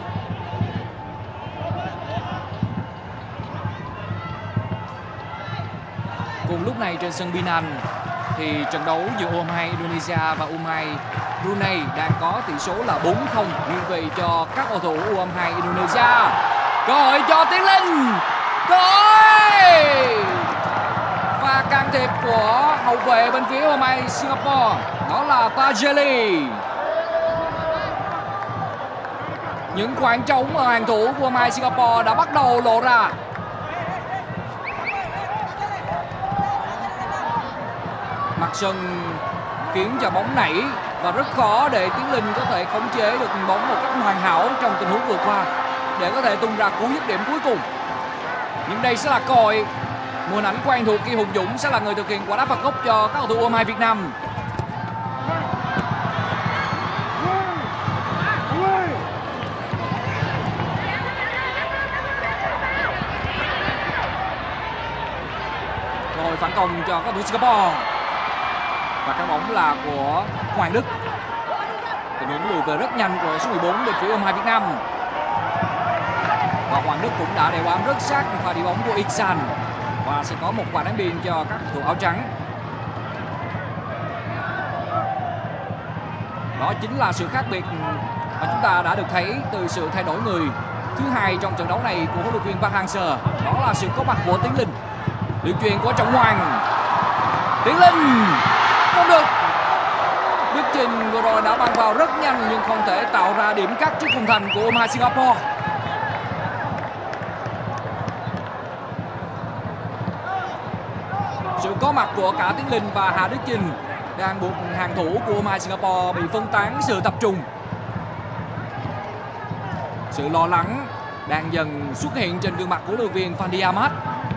Cùng lúc này trên sân Binan thì trận đấu giữa U22 Indonesia và U22 Brunei đang có tỷ số là 4-0 nghiêng về cho các cầu thủ U22 Indonesia. Cơ hội cho Tiến Linh. Rồi! Và can thiệp của hậu vệ bên phía U22 Singapore, đó là Tajeli. Những khoảng trống ở hàng thủ của U22 Singapore đã bắt đầu lộ ra. Mặt sân khiến cho bóng nảy và rất khó để Tiến Linh có thể khống chế được bóng một cách hoàn hảo trong tình huống vừa qua để có thể tung ra cú dứt điểm cuối cùng. Nhưng đây sẽ là cơ hội. Một hình ảnh quen thuộc khi Hùng Dũng sẽ là người thực hiện quả đá phạt góc cho các cầu thủ U22 Việt Nam. Cơ hội phản công cho các cầu thủ Singapore. Và cái bóng là của Hoàng Đức. Tình huống lùi về rất nhanh của số 14 bên phía U22 Việt Nam. Và Hoàng Đức cũng đã đeo bám rất sát pha đi bóng của Iksan. Và sẽ có một quả đánh biên cho các cầu thủ áo trắng. Đó chính là sự khác biệt mà chúng ta đã được thấy từ sự thay đổi người thứ hai trong trận đấu này của huấn luyện viên Park Hang-seo. Đó là sự có mặt của Tiến Linh. Đường chuyền của Trọng Hoàng. Tiến Linh không được. Đức Chinh vừa rồi đã băng vào rất nhanh nhưng không thể tạo ra điểm cắt trước khung thành của U22 Singapore. Sự có mặt của cả Tiến Linh và Hà Đức Chinh đang buộc hàng thủ của U22 Singapore bị phân tán sự tập trung. Sự lo lắng đang dần xuất hiện trên gương mặt của huấn luyện viên Fandi Ahmad.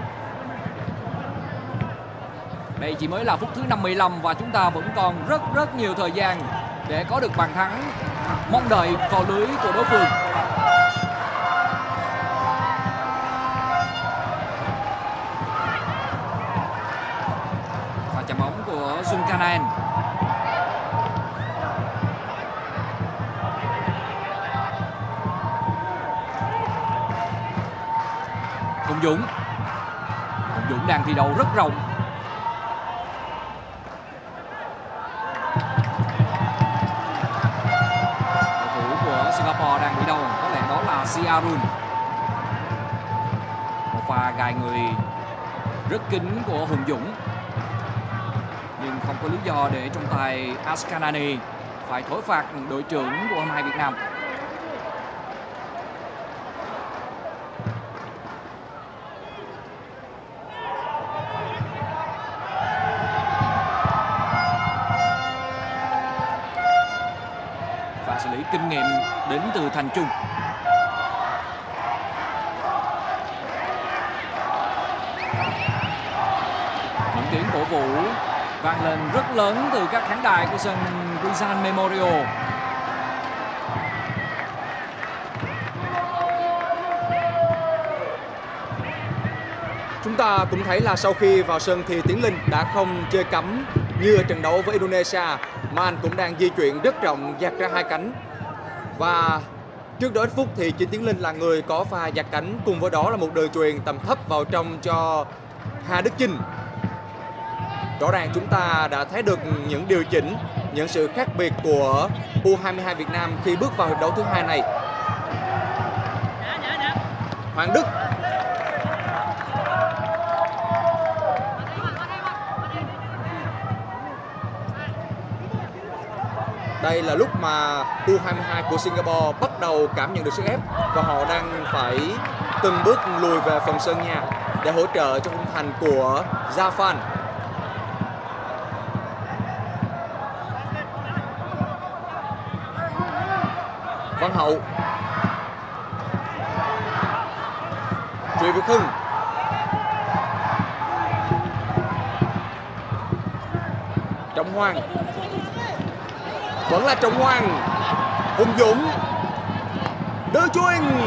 Đây chỉ mới là phút thứ 55 và chúng ta vẫn còn rất nhiều thời gian để có được bàn thắng mong đợi vào lưới của đối phương. Và chạm bóng của Sun Kanan. Hùng Dũng đang thi đấu rất rộng. Singapore đang bị đau, có lẽ đó là Siarun. Một pha gài người rất kín của Hùng Dũng, nhưng không có lý do để trọng tài Askanani phải thổi phạt đội trưởng của U22 Việt Nam. kinh nghiệm đến từ Thành Trung. Những tiếng cổ vũ vang lên rất lớn từ các khán đài của sân Rizal Memorial. Chúng ta cũng thấy là sau khi vào sân thì Tiến Linh đã không chơi cắm như ở trận đấu với Indonesia, mà anh cũng đang di chuyển rất rộng, dạt ra hai cánh. Và trước đó ít phút thì chính Tiến Linh là người có pha dạt cánh, cùng với đó là một đường chuyền tầm thấp vào trong cho Hà Đức Chinh. Rõ ràng chúng ta đã thấy được những điều chỉnh, những sự khác biệt của U22 Việt Nam khi bước vào hiệp đấu thứ hai này. Hoàng Đức. Đây là lúc mà U22 của Singapore bắt đầu cảm nhận được sức ép và họ đang phải từng bước lùi về phần sân nhà để hỗ trợ cho khung thành của Zafan. Văn Hậu. Triệu Việt Hưng. Trọng Hoàng. Vẫn là Trọng Hoàng. Hùng Dũng. Đưa chuyền.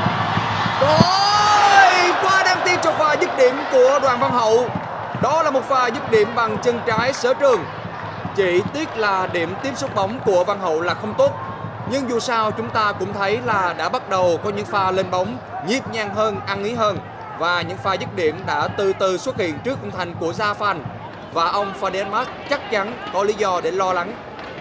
Rồi, quá đáng tiếc cho pha dứt điểm của Đoàn Văn Hậu. Đó là một pha dứt điểm bằng chân trái sở trường. Chỉ tiếc là điểm tiếp xúc bóng của Văn Hậu là không tốt. Nhưng dù sao chúng ta cũng thấy là đã bắt đầu có những pha lên bóng nhịp nhàng hơn, ăn ý hơn. Và những pha dứt điểm đã từ từ xuất hiện trước khung thành của Zafan. Và ông Fadi Ahmad chắc chắn có lý do để lo lắng.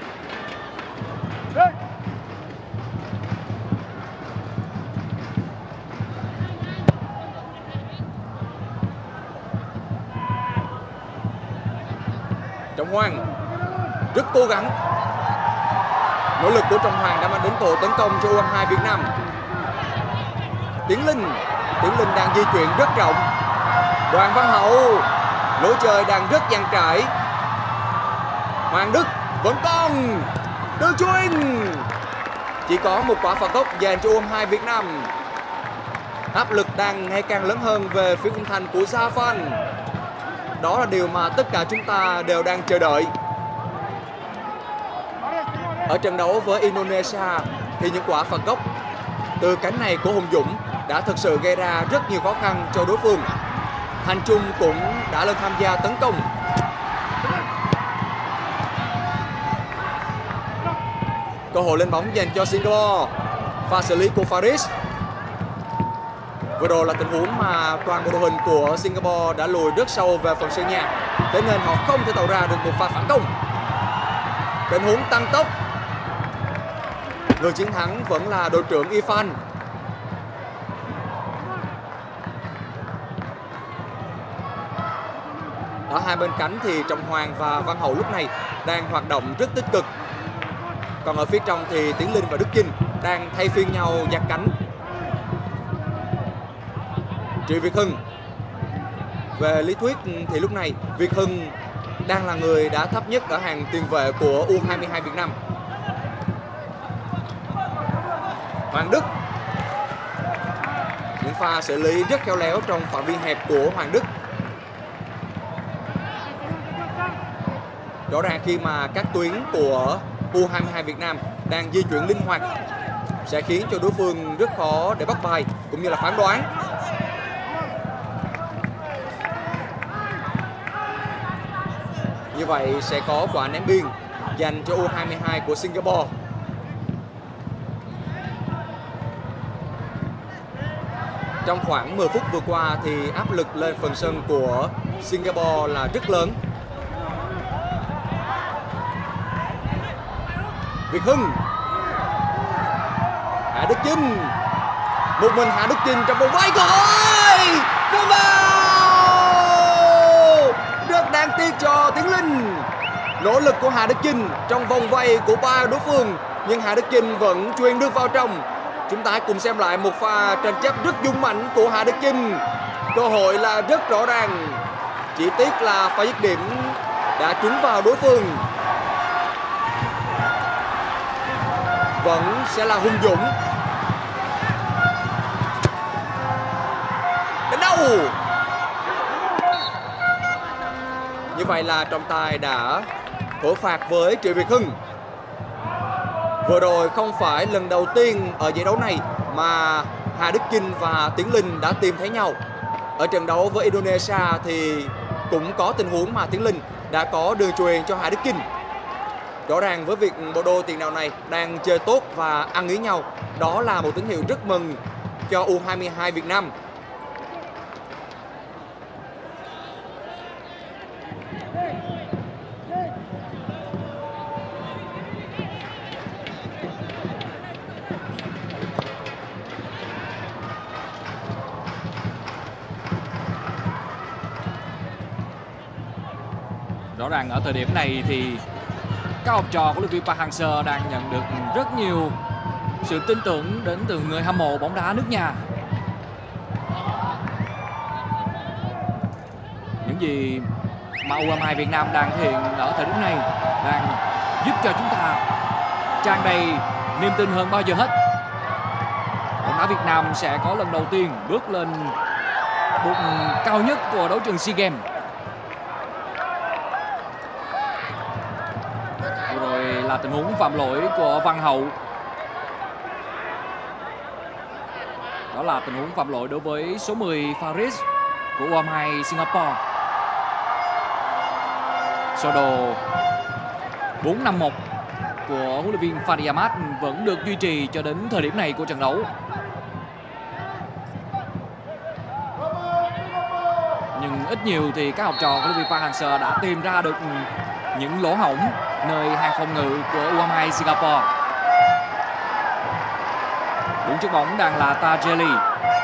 Trọng Hoàng rất cố gắng. Nỗ lực của Trọng Hoàng đã mang đến cơ hội tấn công cho U22 Việt Nam. Tiến Linh đang di chuyển rất rộng. Đoàn Văn Hậu, lối chơi đang rất dang trải. Hoàng Đức vẫn còn đưa chuyền. Chỉ có một quả phạt góc dành cho U22 Việt Nam. Áp lực đang ngày càng lớn hơn về phía khung thành của Zafan. Đó là điều mà tất cả chúng ta đều đang chờ đợi. Ở trận đấu với Indonesia thì những quả phạt góc từ cánh này của Hùng Dũng đã thực sự gây ra rất nhiều khó khăn cho đối phương. Thành Trung cũng đã lên tham gia tấn công. Cơ hội lên bóng dành cho Singapore. Pha xử lý của Faris. Vừa rồi là tình huống mà toàn bộ đội hình của Singapore đã lùi rất sâu về phần sân nhà, thế nên họ không thể tạo ra được một pha phản công. Tình huống tăng tốc. Người chiến thắng vẫn là đội trưởng Irfan. Ở hai bên cánh thì Trọng Hoàng và Văn Hậu lúc này đang hoạt động rất tích cực. Còn ở phía trong thì Tiến Linh và Đức Chinh đang thay phiên nhau giật cánh. Triệu Việt Hưng. Về lý thuyết thì lúc này Việt Hưng đang là người đã thấp nhất ở hàng tiền vệ của U22 Việt Nam. Hoàng Đức. Những pha xử lý rất khéo léo trong phạm vi hẹp của Hoàng Đức. Rõ ràng khi mà các tuyến của U22 Việt Nam đang di chuyển linh hoạt sẽ khiến cho đối phương rất khó để bắt bài cũng như là phán đoán. Như vậy sẽ có quả ném biên dành cho U22 của Singapore. Trong khoảng 10 phút vừa qua thì áp lực lên phần sân của Singapore là rất lớn. Việt Hưng. Hà Đức Chinh. Một mình Hà Đức Chinh trong vòng vây cơ hội. Không vào. Rất đáng tiếc cho Tiến Linh. Nỗ lực của Hà Đức Chinh trong vòng vây của ba đối phương, nhưng Hà Đức Chinh vẫn chuyền được vào trong. Chúng ta hãy cùng xem lại một pha tranh chấp rất dũng mãnh của Hà Đức Chinh. Cơ hội là rất rõ ràng. Chỉ tiếc là pha dứt điểm đã trúng vào đối phương. vẫn sẽ là Hùng Dũng. Đánh đầu. Như vậy là trọng tài đã thổi phạt với Triệu Việt Hưng. Vừa rồi không phải lần đầu tiên ở giải đấu này mà Hà Đức Chinh và Tiến Linh đã tìm thấy nhau. Ở trận đấu với Indonesia thì cũng có tình huống mà Tiến Linh đã có đường chuyền cho Hà Đức Chinh. Rõ ràng với việc bộ đôi tiền đạo này đang chơi tốt và ăn ý nhau, đó là một tín hiệu rất mừng cho U22 Việt Nam. Rõ ràng ở thời điểm này thì các học trò của huấn luyện viên Park Hang-seo đang nhận được rất nhiều sự tin tưởng đến từ người hâm mộ bóng đá nước nhà. Những gì mà U22 Việt Nam đang thể hiện ở thời điểm này đang giúp cho chúng ta tràn đầy niềm tin hơn bao giờ hết. Bóng đá Việt Nam sẽ có lần đầu tiên bước lên bục cao nhất của đấu trường SEA Games. Rồi là tình huống phạm lỗi của Văn Hậu. Đó là tình huống phạm lỗi đối với số 10 Faris của U22 Singapore. Sơ đồ 4-5-1 của huấn luyện viên Fandi Ahmad vẫn được duy trì cho đến thời điểm này của trận đấu. Nhưng ít nhiều thì các học trò của huấn luyện viên Park Hang-seo đã tìm ra được những lỗ hổng nơi hàng phòng ngự của U22 Singapore. Đứng trước bóng đang là Tajeli.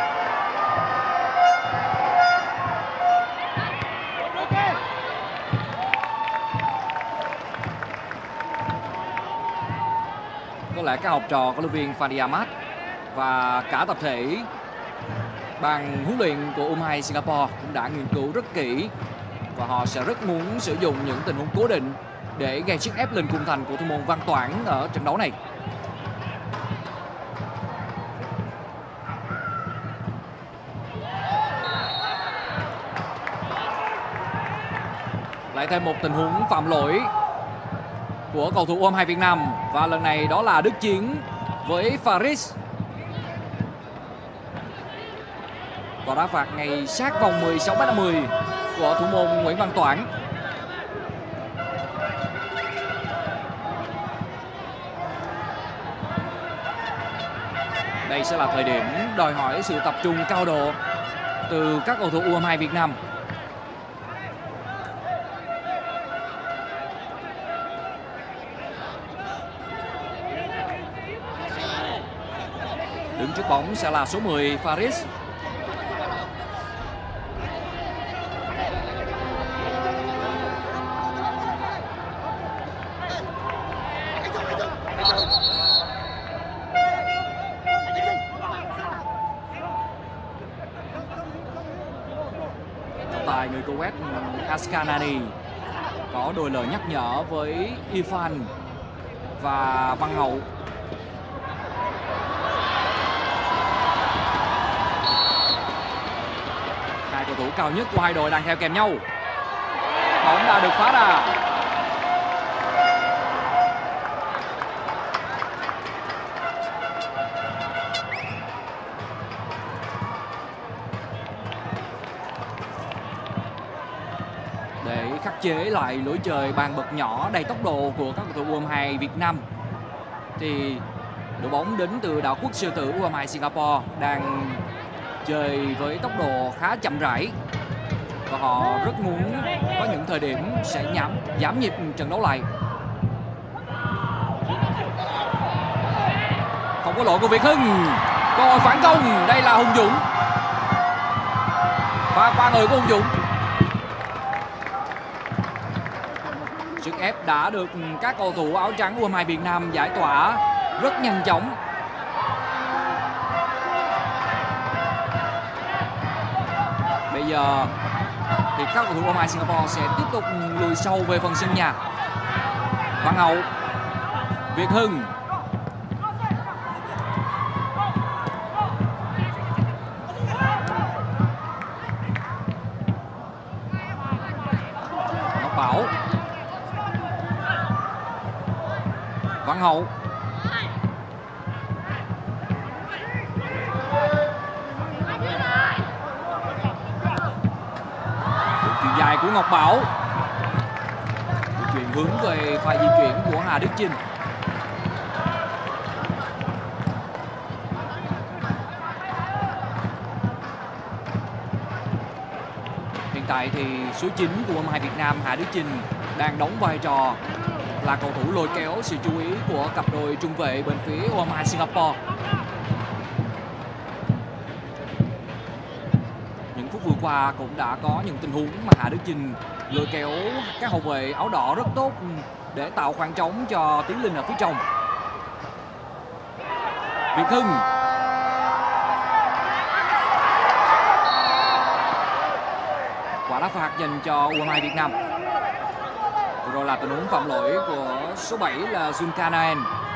Có lẽ các học trò của huấn luyện viên Fandi Ahmad và cả tập thể ban huấn luyện của U22 Singapore cũng đã nghiên cứu rất kỹ và họ sẽ rất muốn sử dụng những tình huống cố định để gây sức ép lên khung thành của thủ môn Văn Toản ở trận đấu này. Lại thêm một tình huống phạm lỗi của cầu thủ U22 Việt Nam và lần này đó là Đức Chiến với Faris. Và đá phạt ngay sát vòng 16m50 của thủ môn Nguyễn Văn Toản. Đây sẽ là thời điểm đòi hỏi sự tập trung cao độ từ các cầu thủ U22 Việt Nam. Đứng trước bóng sẽ là số 10 Faris. Tài người Kuwait Askanani có đôi lời nhắc nhở với Irfan và Văn Hậu. Hai cầu thủ cao nhất của hai đội đang theo kèm nhau. Bóng đã được phá ra. Để khắc chế lại lối chơi bàn bật nhỏ đầy tốc độ của các cầu thủ U22 Việt Nam thì đội bóng đến từ đảo quốc sư tử U22 Singapore đang chơi với tốc độ khá chậm rãi và họ rất muốn có những thời điểm sẽ giảm nhịp trận đấu lại. Không có lỗi của Việt Hưng. Cơ hội phản công, đây là Hùng Dũng. Và qua người của Hùng Dũng. Sức ép đã được các cầu thủ áo trắng U22 Việt Nam giải tỏa rất nhanh chóng. Bây giờ thì các cầu thủ U22 Singapore sẽ tiếp tục lùi sâu về phần sân nhà. Văn Hậu, Việt Hưng, Bảo. Văn Hậu. Chuyền dài của Ngọc Bảo. Chuyển hướng về pha di chuyển của Hà Đức Chinh. Hiện tại thì số 9 của U22 Việt Nam Hà Đức Chinh đang đóng vai trò là cầu thủ lôi kéo sự chú ý của cặp đôi trung vệ bên phía U22 Singapore. Những phút vừa qua cũng đã có những tình huống mà Hà Đức Chinh lôi kéo các hậu vệ áo đỏ rất tốt để tạo khoảng trống cho Tiến Linh ở phía trong. Việt Hưng. Quả đá phạt dành cho U22 Việt Nam. Rồi là tình huống phạm lỗi của số 7 là Zulkarnaen.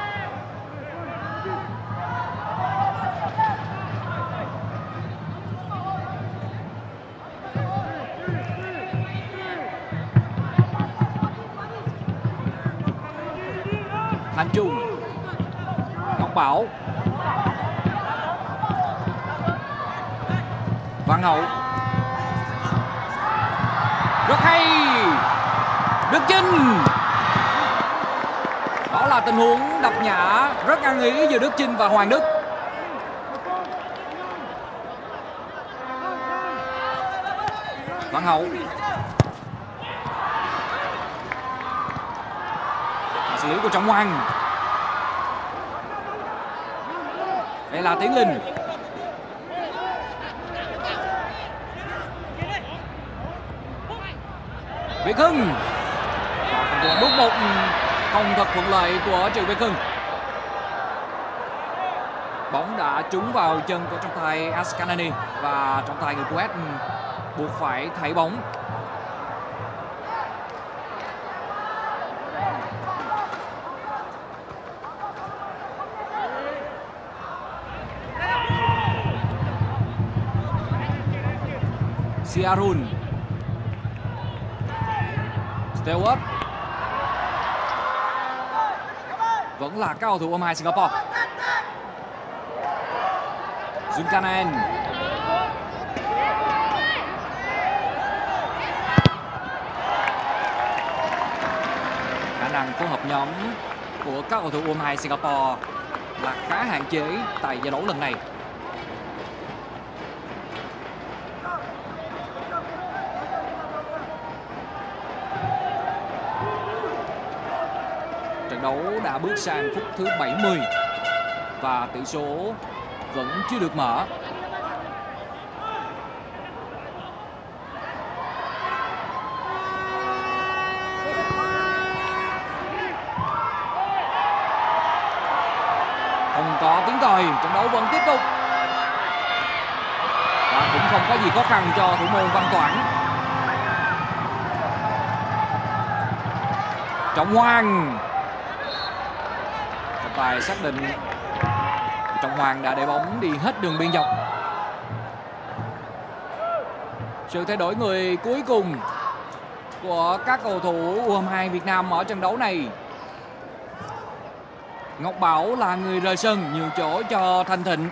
Thanh Trung. Ngọc Bảo. Văn Hậu. Rất hay. Đức Chinh. Đó là tình huống đập nhả rất ăn ý giữa Đức Chinh và Hoàng Đức. Văn Hậu. Xử lý của Trọng Hoàng. Đây là Tiến Linh. Việt Hưng. Và bước một không thật thuận lợi của Triệu Việt Hưng. Bóng đã trúng vào chân của trọng tài Askanani và trọng tài người Kuwait buộc phải thay bóng. Siarun. Stewart. Vẫn là các cầu thủ U22 Singapore. Zulkarnaen. Khả năng phối hợp nhóm của các cầu thủ U22 Singapore là khá hạn chế tại giải đấu lần này. Trận đấu đã bước sang phút thứ 70 và tỷ số vẫn chưa được mở. Không có tiếng còi, trận đấu vẫn tiếp tục. Và cũng không có gì khó khăn cho thủ môn Văn Toản. Trọng Hoàng. Trọng tài xác định Trọng Hoàng đã để bóng đi hết đường biên dọc. Sự thay đổi người cuối cùng của các cầu thủ U22 Việt Nam ở trận đấu này. Ngọc Bảo là người rời sân, nhường chỗ cho Thanh Thịnh.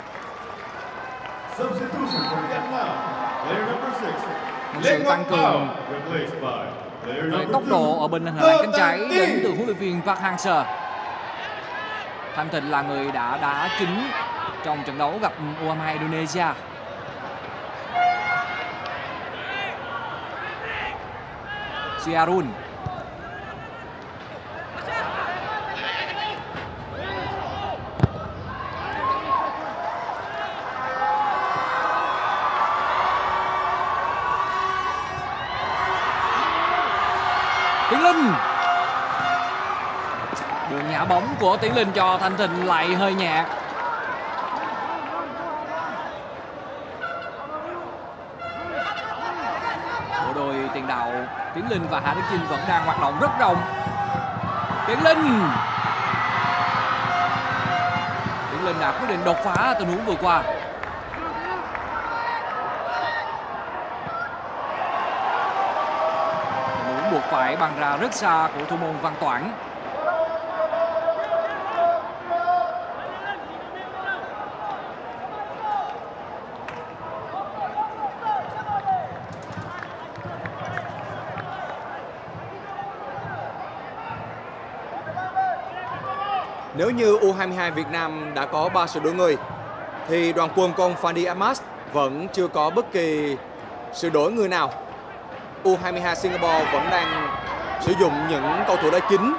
Một sự tăng cường về tốc độ ở bên hành lang cánh trái đến từ huấn luyện viên Park Hang-seo. Thanh Thịnh là người đã đá chính trong trận đấu gặp U22 Indonesia. Siarun. Tiến Linh. Đường nhả bóng của Tiến Linh cho Thanh Thịnh lại hơi nhạt. Bộ đôi tiền đạo Tiến Linh và Hà Đức Chinh vẫn đang hoạt động rất rộng. Tiến Linh. Tiến Linh đã quyết định đột phá tình huống vừa qua. Tình huống buộc buộc phải băng ra rất xa của thủ môn Văn Toản. Nếu như U22 Việt Nam đã có 3 sự đổi người thì đoàn quân của ông Fandi Ahmad vẫn chưa có bất kỳ sự đổi người nào. U22 Singapore vẫn đang sử dụng những cầu thủ đá chính.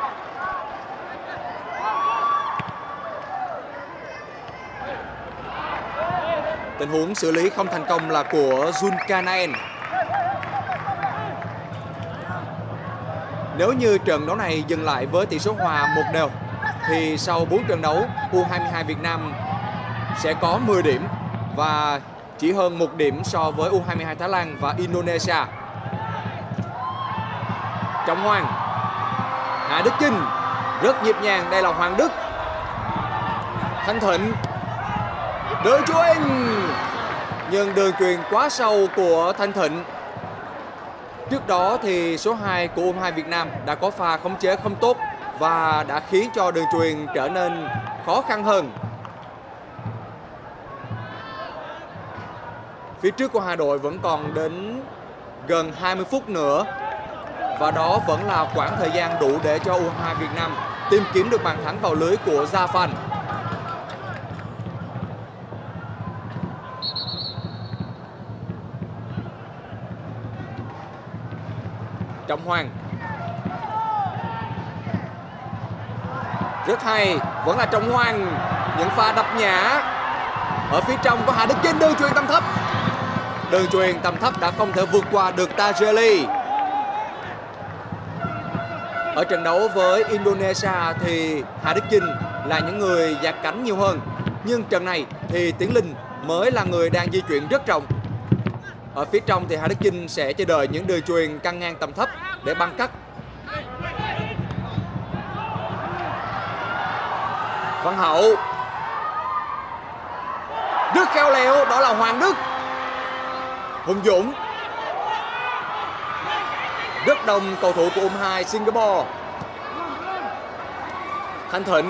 Tình huống xử lý không thành công là của Zulkarnaen. Nếu như trận đấu này dừng lại với tỷ số hòa 1-1 thì sau 4 trận đấu, U22 Việt Nam sẽ có 10 điểm và chỉ hơn 1 điểm so với U22 Thái Lan và Indonesia. Trọng Hoàng, Hạ Đức Chinh rất nhịp nhàng, đây là Hoàng Đức. Thanh Thịnh, đường chuyền, nhưng đường chuyền quá sâu của Thanh Thịnh. Trước đó thì số 2 của U22 Việt Nam đã có pha khống chế không tốt và đã khiến cho đường chuyền trở nên khó khăn hơn. Phía trước của hai đội vẫn còn đến gần 20 phút nữa và đó vẫn là quãng thời gian đủ để cho U22 Việt Nam tìm kiếm được bàn thắng vào lưới của Zafan. Trọng Hoàng, rất hay, vẫn là Trọng Hoàng, những pha đập nhã. Ở phía trong có Hạ Đức Chinh, đường chuyền tầm thấp. Đường chuyền tầm thấp đã không thể vượt qua được Tajeli. Ở trận đấu với Indonesia thì Hạ Đức Chinh là những người dạt cánh nhiều hơn, nhưng trận này thì Tiến Linh mới là người đang di chuyển rất rộng. Ở phía trong thì Hạ Đức Chinh sẽ chờ đợi những đường chuyền căng ngang tầm thấp để băng cắt. Văn Hậu, rất khéo léo, đó là Hoàng Đức. Hùng Dũng, rất đông cầu thủ của U22 Singapore. Thanh Thịnh,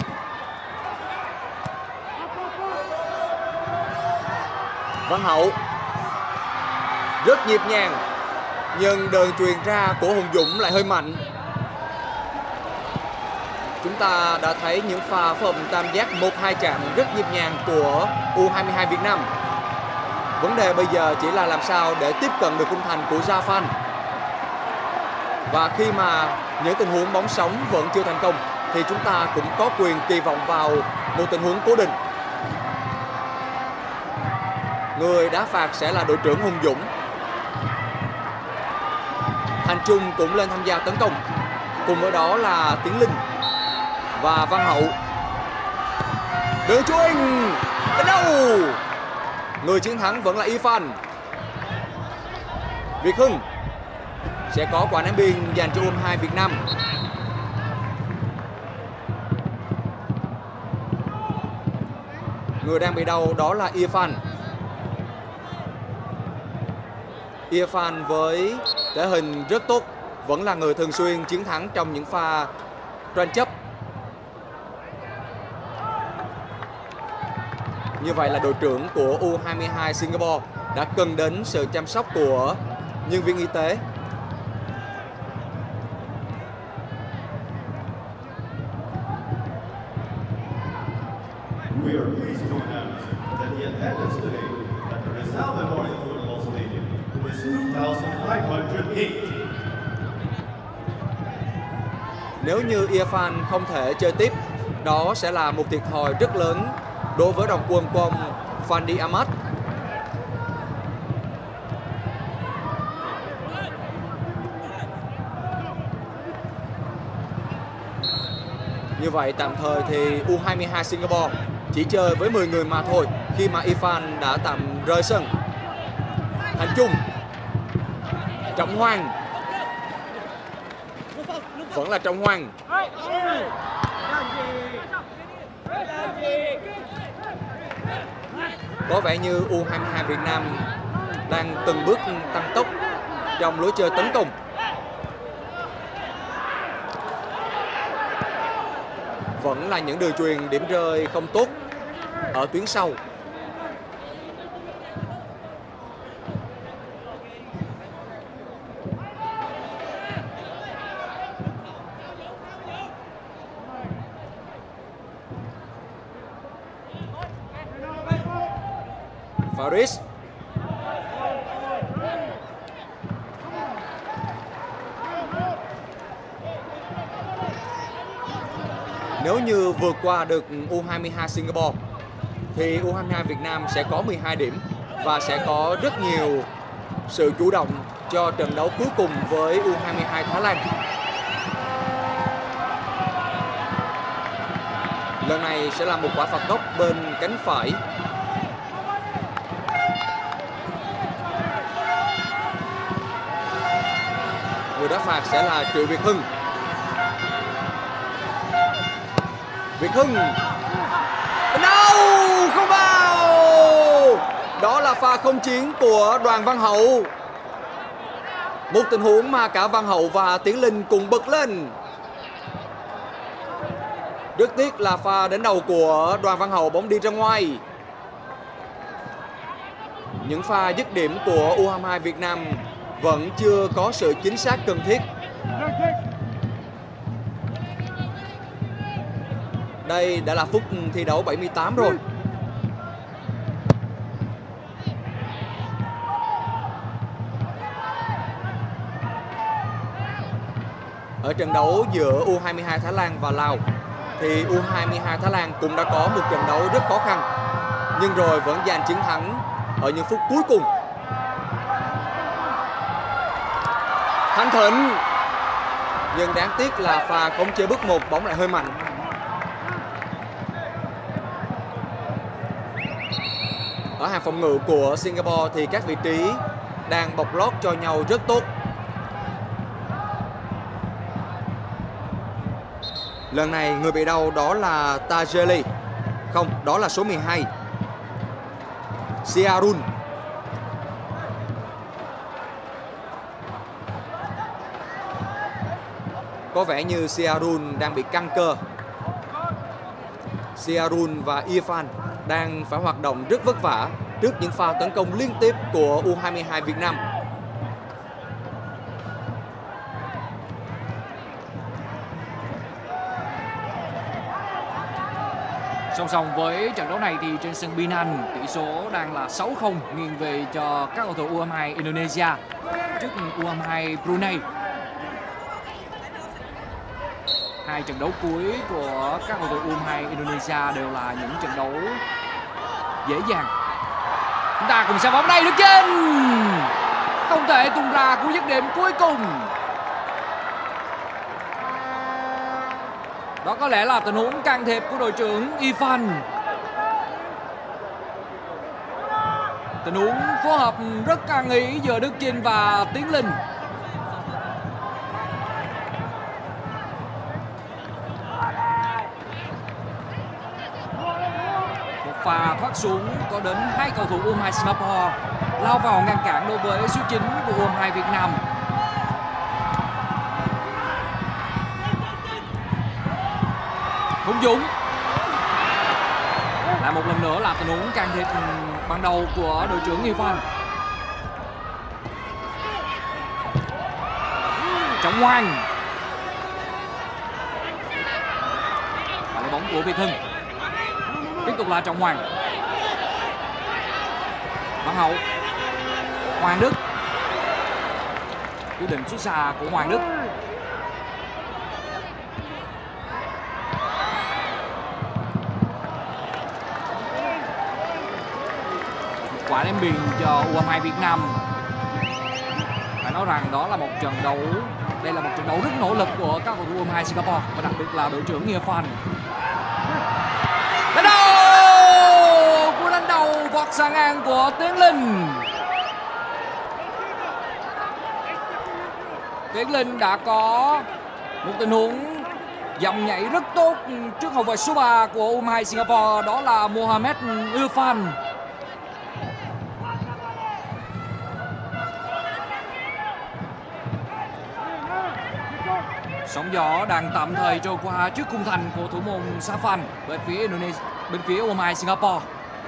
Văn Hậu, rất nhịp nhàng, nhưng đường chuyền ra của Hùng Dũng lại hơi mạnh. Chúng ta đã thấy những pha phối hợp tam giác 1-2 chạm rất nhịp nhàng của U22 Việt Nam. Vấn đề bây giờ chỉ là làm sao để tiếp cận được khung thành của Zafan. Và khi mà những tình huống bóng sống vẫn chưa thành công thì chúng ta cũng có quyền kỳ vọng vào một tình huống cố định. Người đá phạt sẽ là đội trưởng Hùng Dũng. Thành Trung cũng lên tham gia tấn công. Cùng với đó là Tiến Linh và Văn Hậu. Đường chuyền đến đâu? Người chiến thắng vẫn là Irfan. Việt Hưng sẽ có quả ném biên dành cho U22 Việt Nam. Người đang bị đau đó là Irfan. Irfan với thể hình rất tốt, vẫn là người thường xuyên chiến thắng trong những pha tranh chấp. Như vậy là đội trưởng của U22 Singapore đã cần đến sự chăm sóc của nhân viên y tế. We are pleased to announce that the attendance today at the Rizal Memorial Football Stadium is 2,508. Nếu như Irfan không thể chơi tiếp, đó sẽ là một thiệt thòi rất lớn đối với đoàn quân của ông Fandi Ahmad. Như vậy tạm thời thì U22 Singapore chỉ chơi với 10 người mà thôi khi mà Irfan đã tạm rời sân. Thành Trung, Trọng Hoàng, vẫn là Trọng Hoàng. Có vẻ như U22 Việt Nam đang từng bước tăng tốc trong lối chơi tấn công. vẫn là những đường chuyền điểm rơi không tốt ở tuyến sau. Faris. Nếu như vượt qua được U22 Singapore thì U22 Việt Nam sẽ có 12 điểm và sẽ có rất nhiều sự chủ động cho trận đấu cuối cùng với U22 Thái Lan. Lần này sẽ là một quả phạt góc bên cánh phải. Người đá phạt sẽ là Triệu Việt Hưng. Việt Hưng. No! Không vào! Đó là pha không chiến của Đoàn Văn Hậu. Một tình huống mà cả Văn Hậu và Tiến Linh cùng bật lên. Rất tiếc là pha đánh đầu của Đoàn Văn Hậu, bóng đi ra ngoài. Những pha dứt điểm của U22 Việt Nam vẫn chưa có sự chính xác cần thiết. Đây đã là phút thi đấu 78 rồi. Ở trận đấu giữa U22 Thái Lan và Lào thì U22 Thái Lan cũng đã có một trận đấu rất khó khăn, nhưng rồi vẫn giành chiến thắng ở những phút cuối cùng. Thanh Thịnh. Nhưng đáng tiếc là pha khống chế bước một, bóng lại hơi mạnh. Ở hàng phòng ngự của Singapore thì các vị trí đang bọc lót cho nhau rất tốt. Lần này người bị đau đó là Tajeli. Không, đó là số 12, Siarun. Có vẻ như Siarun đang bị căng cơ. Siarun và Irfan đang phải hoạt động rất vất vả trước những pha tấn công liên tiếp của U22 Việt Nam. Song song với trận đấu này thì trên sân Penang tỷ số đang là 6-0 nghiêng về cho các cầu thủ U22 Indonesia trước U22 Brunei. Hai trận đấu cuối của các cầu thủ U22 Indonesia đều là những trận đấu dễ dàng. Chúng ta cùng xem bóng đây, được trên, không thể tung ra cú dứt điểm cuối cùng. Đó có lẽ là tình huống can thiệp của đội trưởng Irfan. Tình huống phối hợp rất ăn ý giữa Đức Chinh và Tiến Linh. Một pha thoát xuống có đến hai cầu thủ U22 Singapore lao vào ngăn cản đối với số 9 của U22 Việt Nam. Hùng Dũng. Lại một lần nữa là tình huống can thiệp ban đầu của đội trưởng Irfan. Trọng Hoàng. Và lấy bóng của Việt Hưng. Tiếp tục là Trọng Hoàng. Văn Hậu. Hoàng Đức. Quyết định xuất xa của Hoàng Đức. Quả ném biên cho U22 Việt Nam. Phải nói rằng đó là một trận đấu, đây là một trận đấu rất nỗ lực của các cầu thủ U22 Singapore và đặc biệt là đội trưởng Irfan. Đánh đầu, cú đánh đầu vọt sang ngang của Tiến Linh. Tiến Linh đã có một tình huống dòng nhảy rất tốt trước hậu vệ số 3 của U22 Singapore, đó là Mohamed Irfan. Sóng gió đang tạm thời trôi qua trước khung thành của thủ môn Safan bên phía U22 Singapore.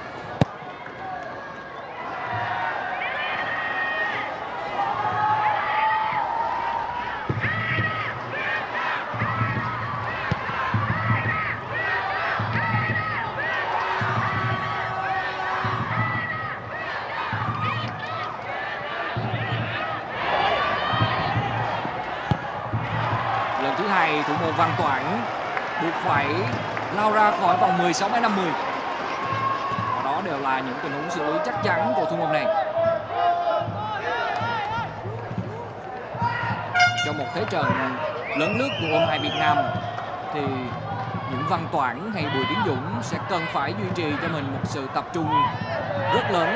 Lần thứ hai thủ môn Văn Toản buộc phải lao ra khỏi vòng 16m50. Và đó đều là những tình huống xử lý chắc chắn của thủ môn này. Trong một thế trận lớn lướt của U22 Việt Nam thì những Văn Toản hay Bùi Tiến Dũng sẽ cần phải duy trì cho mình một sự tập trung rất lớn.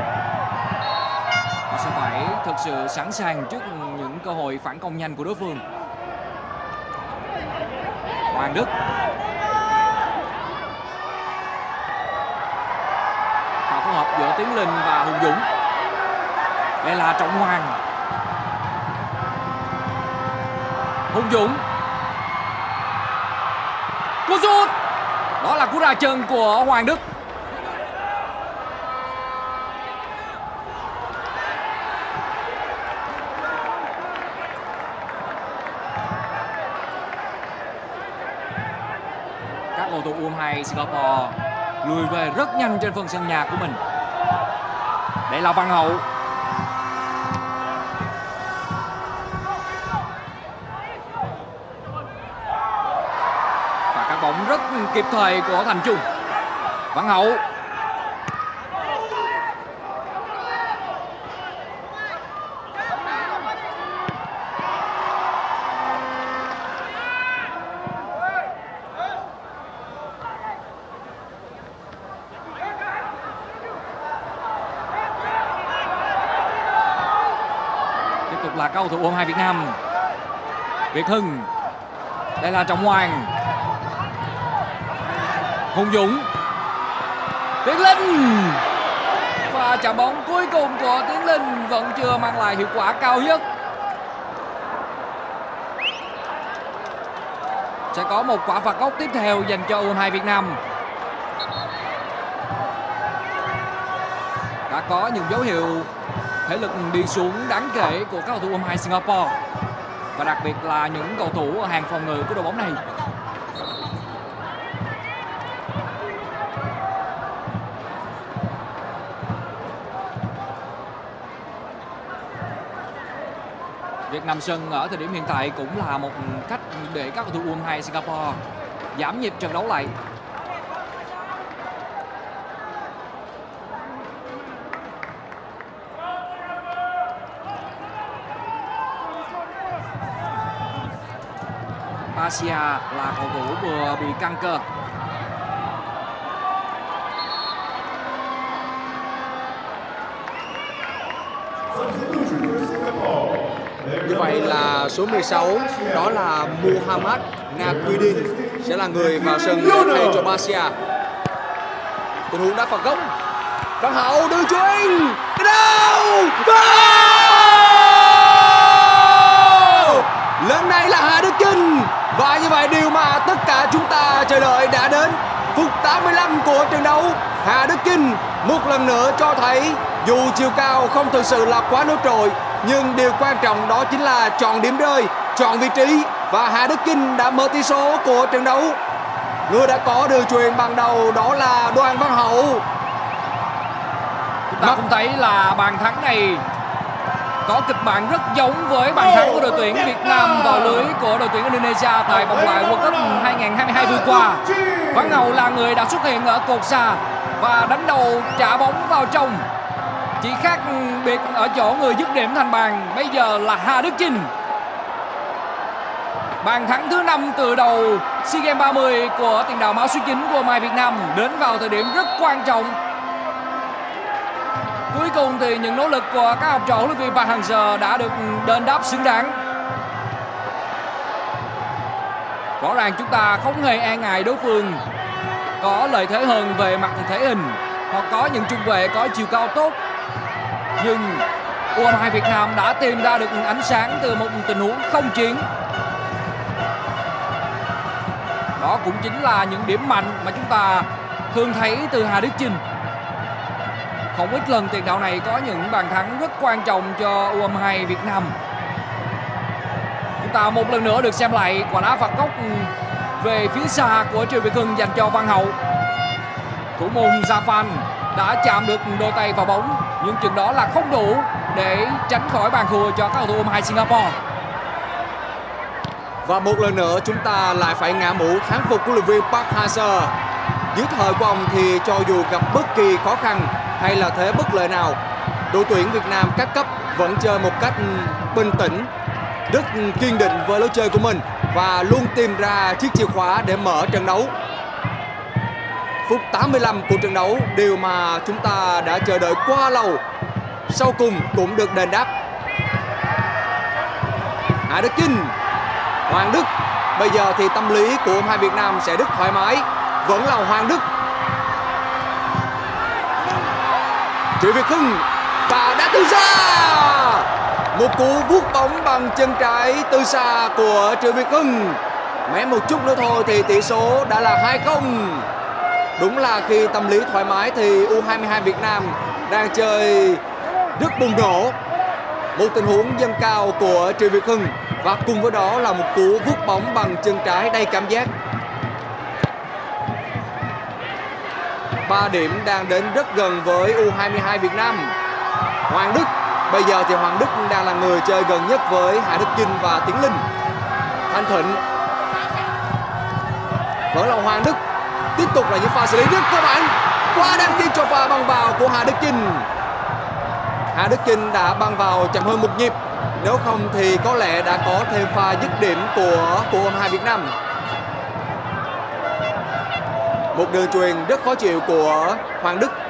Họ sẽ phải thực sự sẵn sàng trước những cơ hội phản công nhanh của đối phương. Hoàng Đức pha phối hợp giữa Tiến Linh và Hùng Dũng. Đây là Trọng Hoàng. Hùng Dũng, cú sút, đó là cú ra chân của Hoàng Đức. Các cầu thủ U22 Singapore lùi về rất nhanh trên phần sân nhà của mình. Đây là Văn Hậu. Và các bóng rất kịp thời của Thành Trung. Văn Hậu. Là cầu thủ U22 Việt Nam. Việt Hưng. Đây là Trọng Hoàng. Hùng Dũng. Tiến Linh. Và chạm bóng cuối cùng của Tiến Linh vẫn chưa mang lại hiệu quả cao nhất. Sẽ có một quả phạt góc tiếp theo dành cho U22 Việt Nam. Đã có những dấu hiệu thể lực đi xuống đáng kể của các cầu thủ U22 Singapore, và đặc biệt là những cầu thủ ở hàng phòng ngự của đội bóng này. Việc nằm sân ở thời điểm hiện tại cũng là một cách để các cầu thủ U22 Singapore giảm nhịp trận đấu lại. Asia là cầu thủ vừa bị căng cơ. Như vậy là số 16 đó là Muhammad Naquidin sẽ là người vào sân để thay cho Asia. Tình huống đá phạt góc. Văn Hậu đưa chuyền. Đâu? Lần này là Hà Đức Chinh. Và như vậy điều mà tất cả chúng ta chờ đợi đã đến. Phút 85 của trận đấu, Hà Đức Chinh một lần nữa cho thấy dù chiều cao không thực sự là quá nổi trội, nhưng điều quan trọng đó chính là chọn điểm rơi, chọn vị trí, và Hà Đức Chinh đã mở tỷ số của trận đấu. Người đã có đường chuyền ban đầu đó là Đoàn Văn Hậu. Chúng ta cũng thấy là bàn thắng này có kịch bản rất giống với bàn thắng của đội tuyển Việt Nam vào lưới của đội tuyển Indonesia tại vòng loại World Cup 2022 vừa qua. Văn Hậu là người đã xuất hiện ở cột xa và đánh đầu trả bóng vào trong. Chỉ khác biệt ở chỗ người dứt điểm thành bàn bây giờ là Hà Đức Chinh. Bàn thắng thứ 5 từ đầu SEA Games 30 của tiền đạo áo số 9 của U22 Việt Nam đến vào thời điểm rất quan trọng. Cuối cùng thì những nỗ lực của các học trò huấn luyện viên Park Hang-seo đã được đền đáp xứng đáng. Rõ ràng chúng ta không hề e ngại đối phương có lợi thế hơn về mặt thể hình hoặc có những trung vệ có chiều cao tốt. Nhưng U22 Việt Nam đã tìm ra được ánh sáng từ một tình huống không chiến. Đó cũng chính là những điểm mạnh mà chúng ta thường thấy từ Hà Đức Chinh. Không ít lần tiền đạo này có những bàn thắng rất quan trọng cho U22 Việt Nam. Chúng ta một lần nữa được xem lại quả đá phạt góc về phía xa của Triệu Việt Hưng dành cho Văn Hậu. Thủ môn Zafan đã chạm được đôi tay vào bóng, nhưng chừng đó là không đủ để tránh khỏi bàn thua cho các cầu thủ U22 Singapore. Và một lần nữa chúng ta lại phải ngã mũ thắng phục của huấn luyện viên Park Hang-seo. Dưới thời của ông thì cho dù gặp bất kỳ khó khăn hay là thế bất lợi nào, đội tuyển Việt Nam các cấp vẫn chơi một cách bình tĩnh, rất kiên định với lối chơi của mình và luôn tìm ra chiếc chìa khóa để mở trận đấu. Phút 85 của trận đấu, điều mà chúng ta đã chờ đợi quá lâu, sau cùng cũng được đền đáp. Hà Đức Chinh, Hoàng Đức. Bây giờ thì tâm lý của U22 Việt Nam sẽ rất thoải mái. Vẫn là Hoàng Đức. Triệu Việt Hưng và đá từ xa. Một cú vuốt bóng bằng chân trái từ xa của Triệu Việt Hưng. Mé một chút nữa thôi thì tỷ số đã là 2-0. Đúng là khi tâm lý thoải mái thì U22 Việt Nam đang chơi rất bùng nổ. Một tình huống dâng cao của Triệu Việt Hưng và cùng với đó là một cú vuốt bóng bằng chân trái đầy cảm giác. 3 điểm đang đến rất gần với U22 Việt Nam. Hoàng Đức. Bây giờ thì Hoàng Đức đang là người chơi gần nhất với Hà Đức Chinh và Tiến Linh. Thanh Thịnh. Vẫn là Hoàng Đức. Tiếp tục là những pha xử lý rất cơ bản. Quá đáng tiếc cho pha băng vào của Hà Đức Chinh. Hà Đức Chinh đã băng vào chậm hơn một nhịp. Nếu không thì có lẽ đã có thêm pha dứt điểm của U22 Việt Nam. Một đường chuyền rất khó chịu của Hoàng Đức.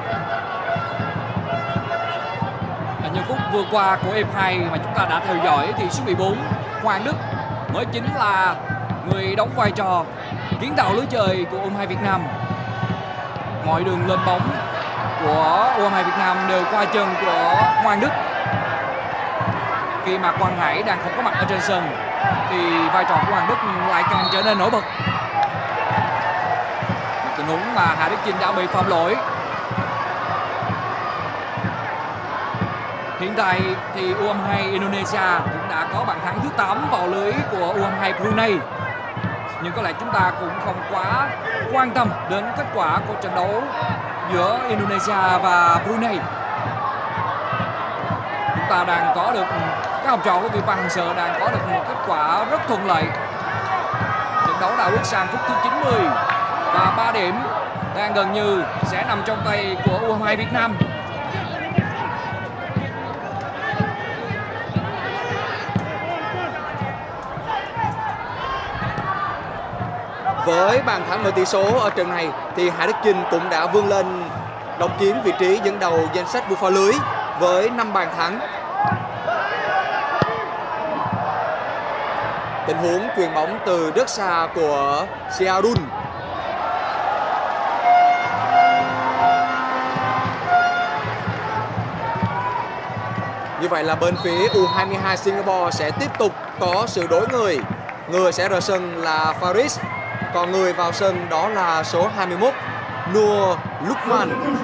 Ở những phút vừa qua của hiệp 2 mà chúng ta đã theo dõi thì số 14 Hoàng Đức mới chính là người đóng vai trò kiến tạo lối chơi của U22 Việt Nam. Mọi đường lên bóng của U22 Việt Nam đều qua chân của Hoàng Đức. Khi mà Quang Hải đang không có mặt ở trên sân thì vai trò của Hoàng Đức lại càng trở nên nổi bật. Một tình huống mà Hà Đức Chinh đã bị phạm lỗi. Hiện tại thì U22 Indonesia cũng đã có bàn thắng thứ 8 vào lưới của U22 Brunei. Nhưng có lẽ chúng ta cũng không quá quan tâm đến kết quả của trận đấu giữa Indonesia và Brunei. Chúng ta đang có được, các học trò của Việt Park Hang-seo đang có được một kết quả rất thuận lợi. Trận đấu đã bước sang phút thứ 90 và 3 điểm đang gần như sẽ nằm trong tay của U22 Việt Nam. Với bàn thắng mở tỷ số ở trận này thì Hà Đức Chinh cũng đã vươn lên độc chiếm vị trí dẫn đầu danh sách vua phá lưới với 5 bàn thắng. Tình huống chuyền bóng từ rất xa của Siarun. Như vậy là bên phía U22 Singapore sẽ tiếp tục có sự đổi người. Người sẽ rời sân là Faris, còn người vào sân đó là số 21 Nur Lukman.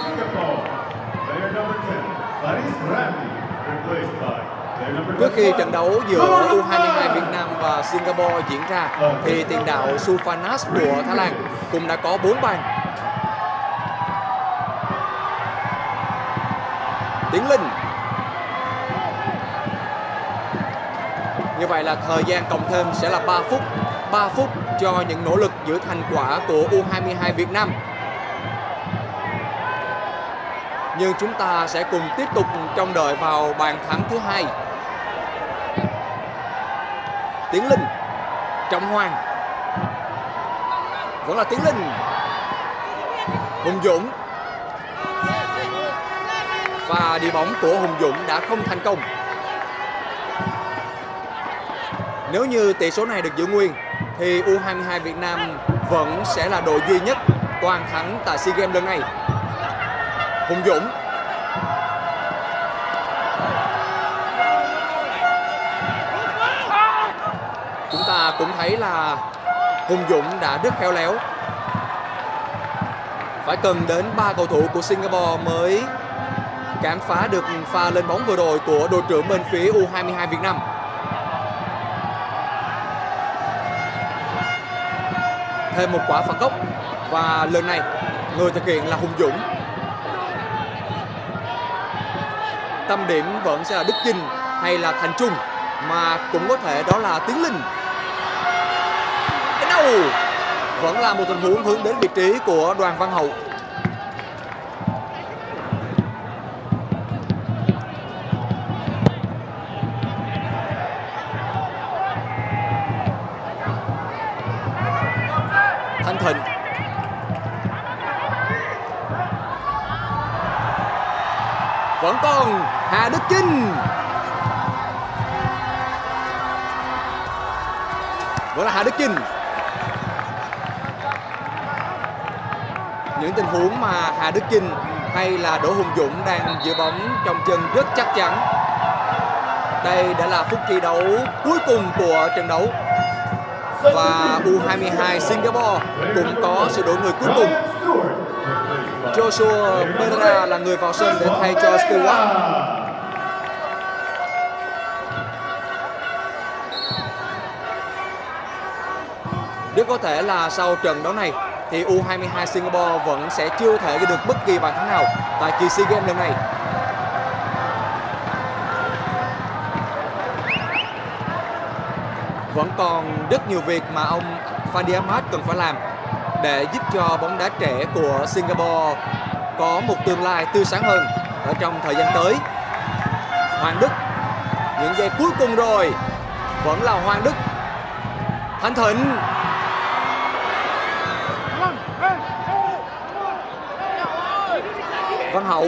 Trước khi trận đấu giữa U22 Việt Nam và Singapore diễn ra thì tiền đạo Supanas của Thái Lan cũng đã có 4 bàn. Tiến Linh. Như vậy là thời gian cộng thêm sẽ là 3 phút. 3 phút cho những nỗ lực giữ thành quả của U22 Việt Nam. Nhưng chúng ta sẽ cùng tiếp tục trông đợi vào bàn thắng thứ 2. Tiến Linh. Trọng Hoàng. Vẫn là Tiến Linh. Hùng Dũng. Và đi bóng của Hùng Dũng đã không thành công. Nếu như tỷ số này được giữ nguyên thì U22 Việt Nam vẫn sẽ là đội duy nhất toàn thắng tại SEA Games lần này. Hùng Dũng. Chúng ta cũng thấy là Hùng Dũng đã rất khéo léo. Phải cần đến 3 cầu thủ của Singapore mới cản phá được pha lên bóng vừa rồi của đội trưởng bên phía U22 Việt Nam. Thêm một quả phạt góc và lần này người thực hiện là Hùng Dũng. Tâm điểm vẫn sẽ là Đức Chinh hay là Thành Trung, mà cũng có thể đó là Tiến Linh. Đến đâu vẫn là một tình huống hướng đến vị trí của Đoàn Văn Hậu. Thanh Thịnh. Vẫn còn Hà Đức Chinh. Vẫn là Hà Đức Chinh. Những tình huống mà Hà Đức Chinh hay là Đỗ Hùng Dũng đang giữ bóng trong chân rất chắc chắn. Đây đã là phút thi đấu cuối cùng của trận đấu. Và U22 Singapore cũng có sự đổi người cuối cùng. Joshua Pereira là người vào sân để thay cho Stewart. Rất có thể là sau trận đấu này thì U22 Singapore vẫn sẽ chưa thể ghi được bất kỳ bàn thắng nào tại kỳ SEA Games lần này. Vẫn còn rất nhiều việc mà ông Fandi Ahmad cần phải làm để giúp cho bóng đá trẻ của Singapore có một tương lai tươi sáng hơn ở trong thời gian tới. Hoàng Đức, những giây cuối cùng rồi, vẫn là Hoàng Đức. Thanh Thịnh. Văn Hậu.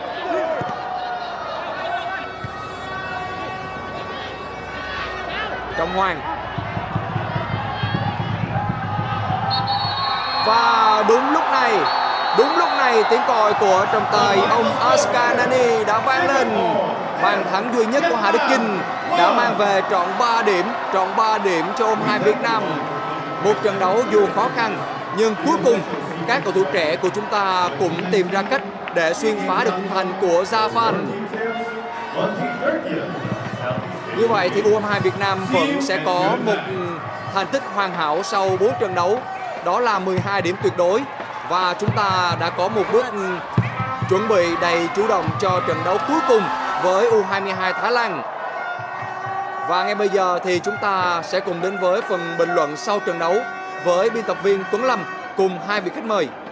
Trọng Hoàng. Và đúng lúc này tiếng còi của trọng tài ông Oscar Nani đã vang lên. Bàn thắng duy nhất của Hà Đức Chinh đã mang về trọn 3 điểm cho U22 Việt Nam. Một trận đấu dù khó khăn nhưng cuối cùng các cầu thủ trẻ của chúng ta cũng tìm ra cách để xuyên phá được khung thành của Zafan. Như vậy thì U22 Việt Nam vẫn sẽ có một thành tích hoàn hảo sau 4 trận đấu, đó là 12 điểm tuyệt đối. Và chúng ta đã có một bước chuẩn bị đầy chủ động cho trận đấu cuối cùng với U22 Thái Lan. Và ngay bây giờ thì chúng ta sẽ cùng đến với phần bình luận sau trận đấu với biên tập viên Tuấn Lâm cùng hai vị khách mời.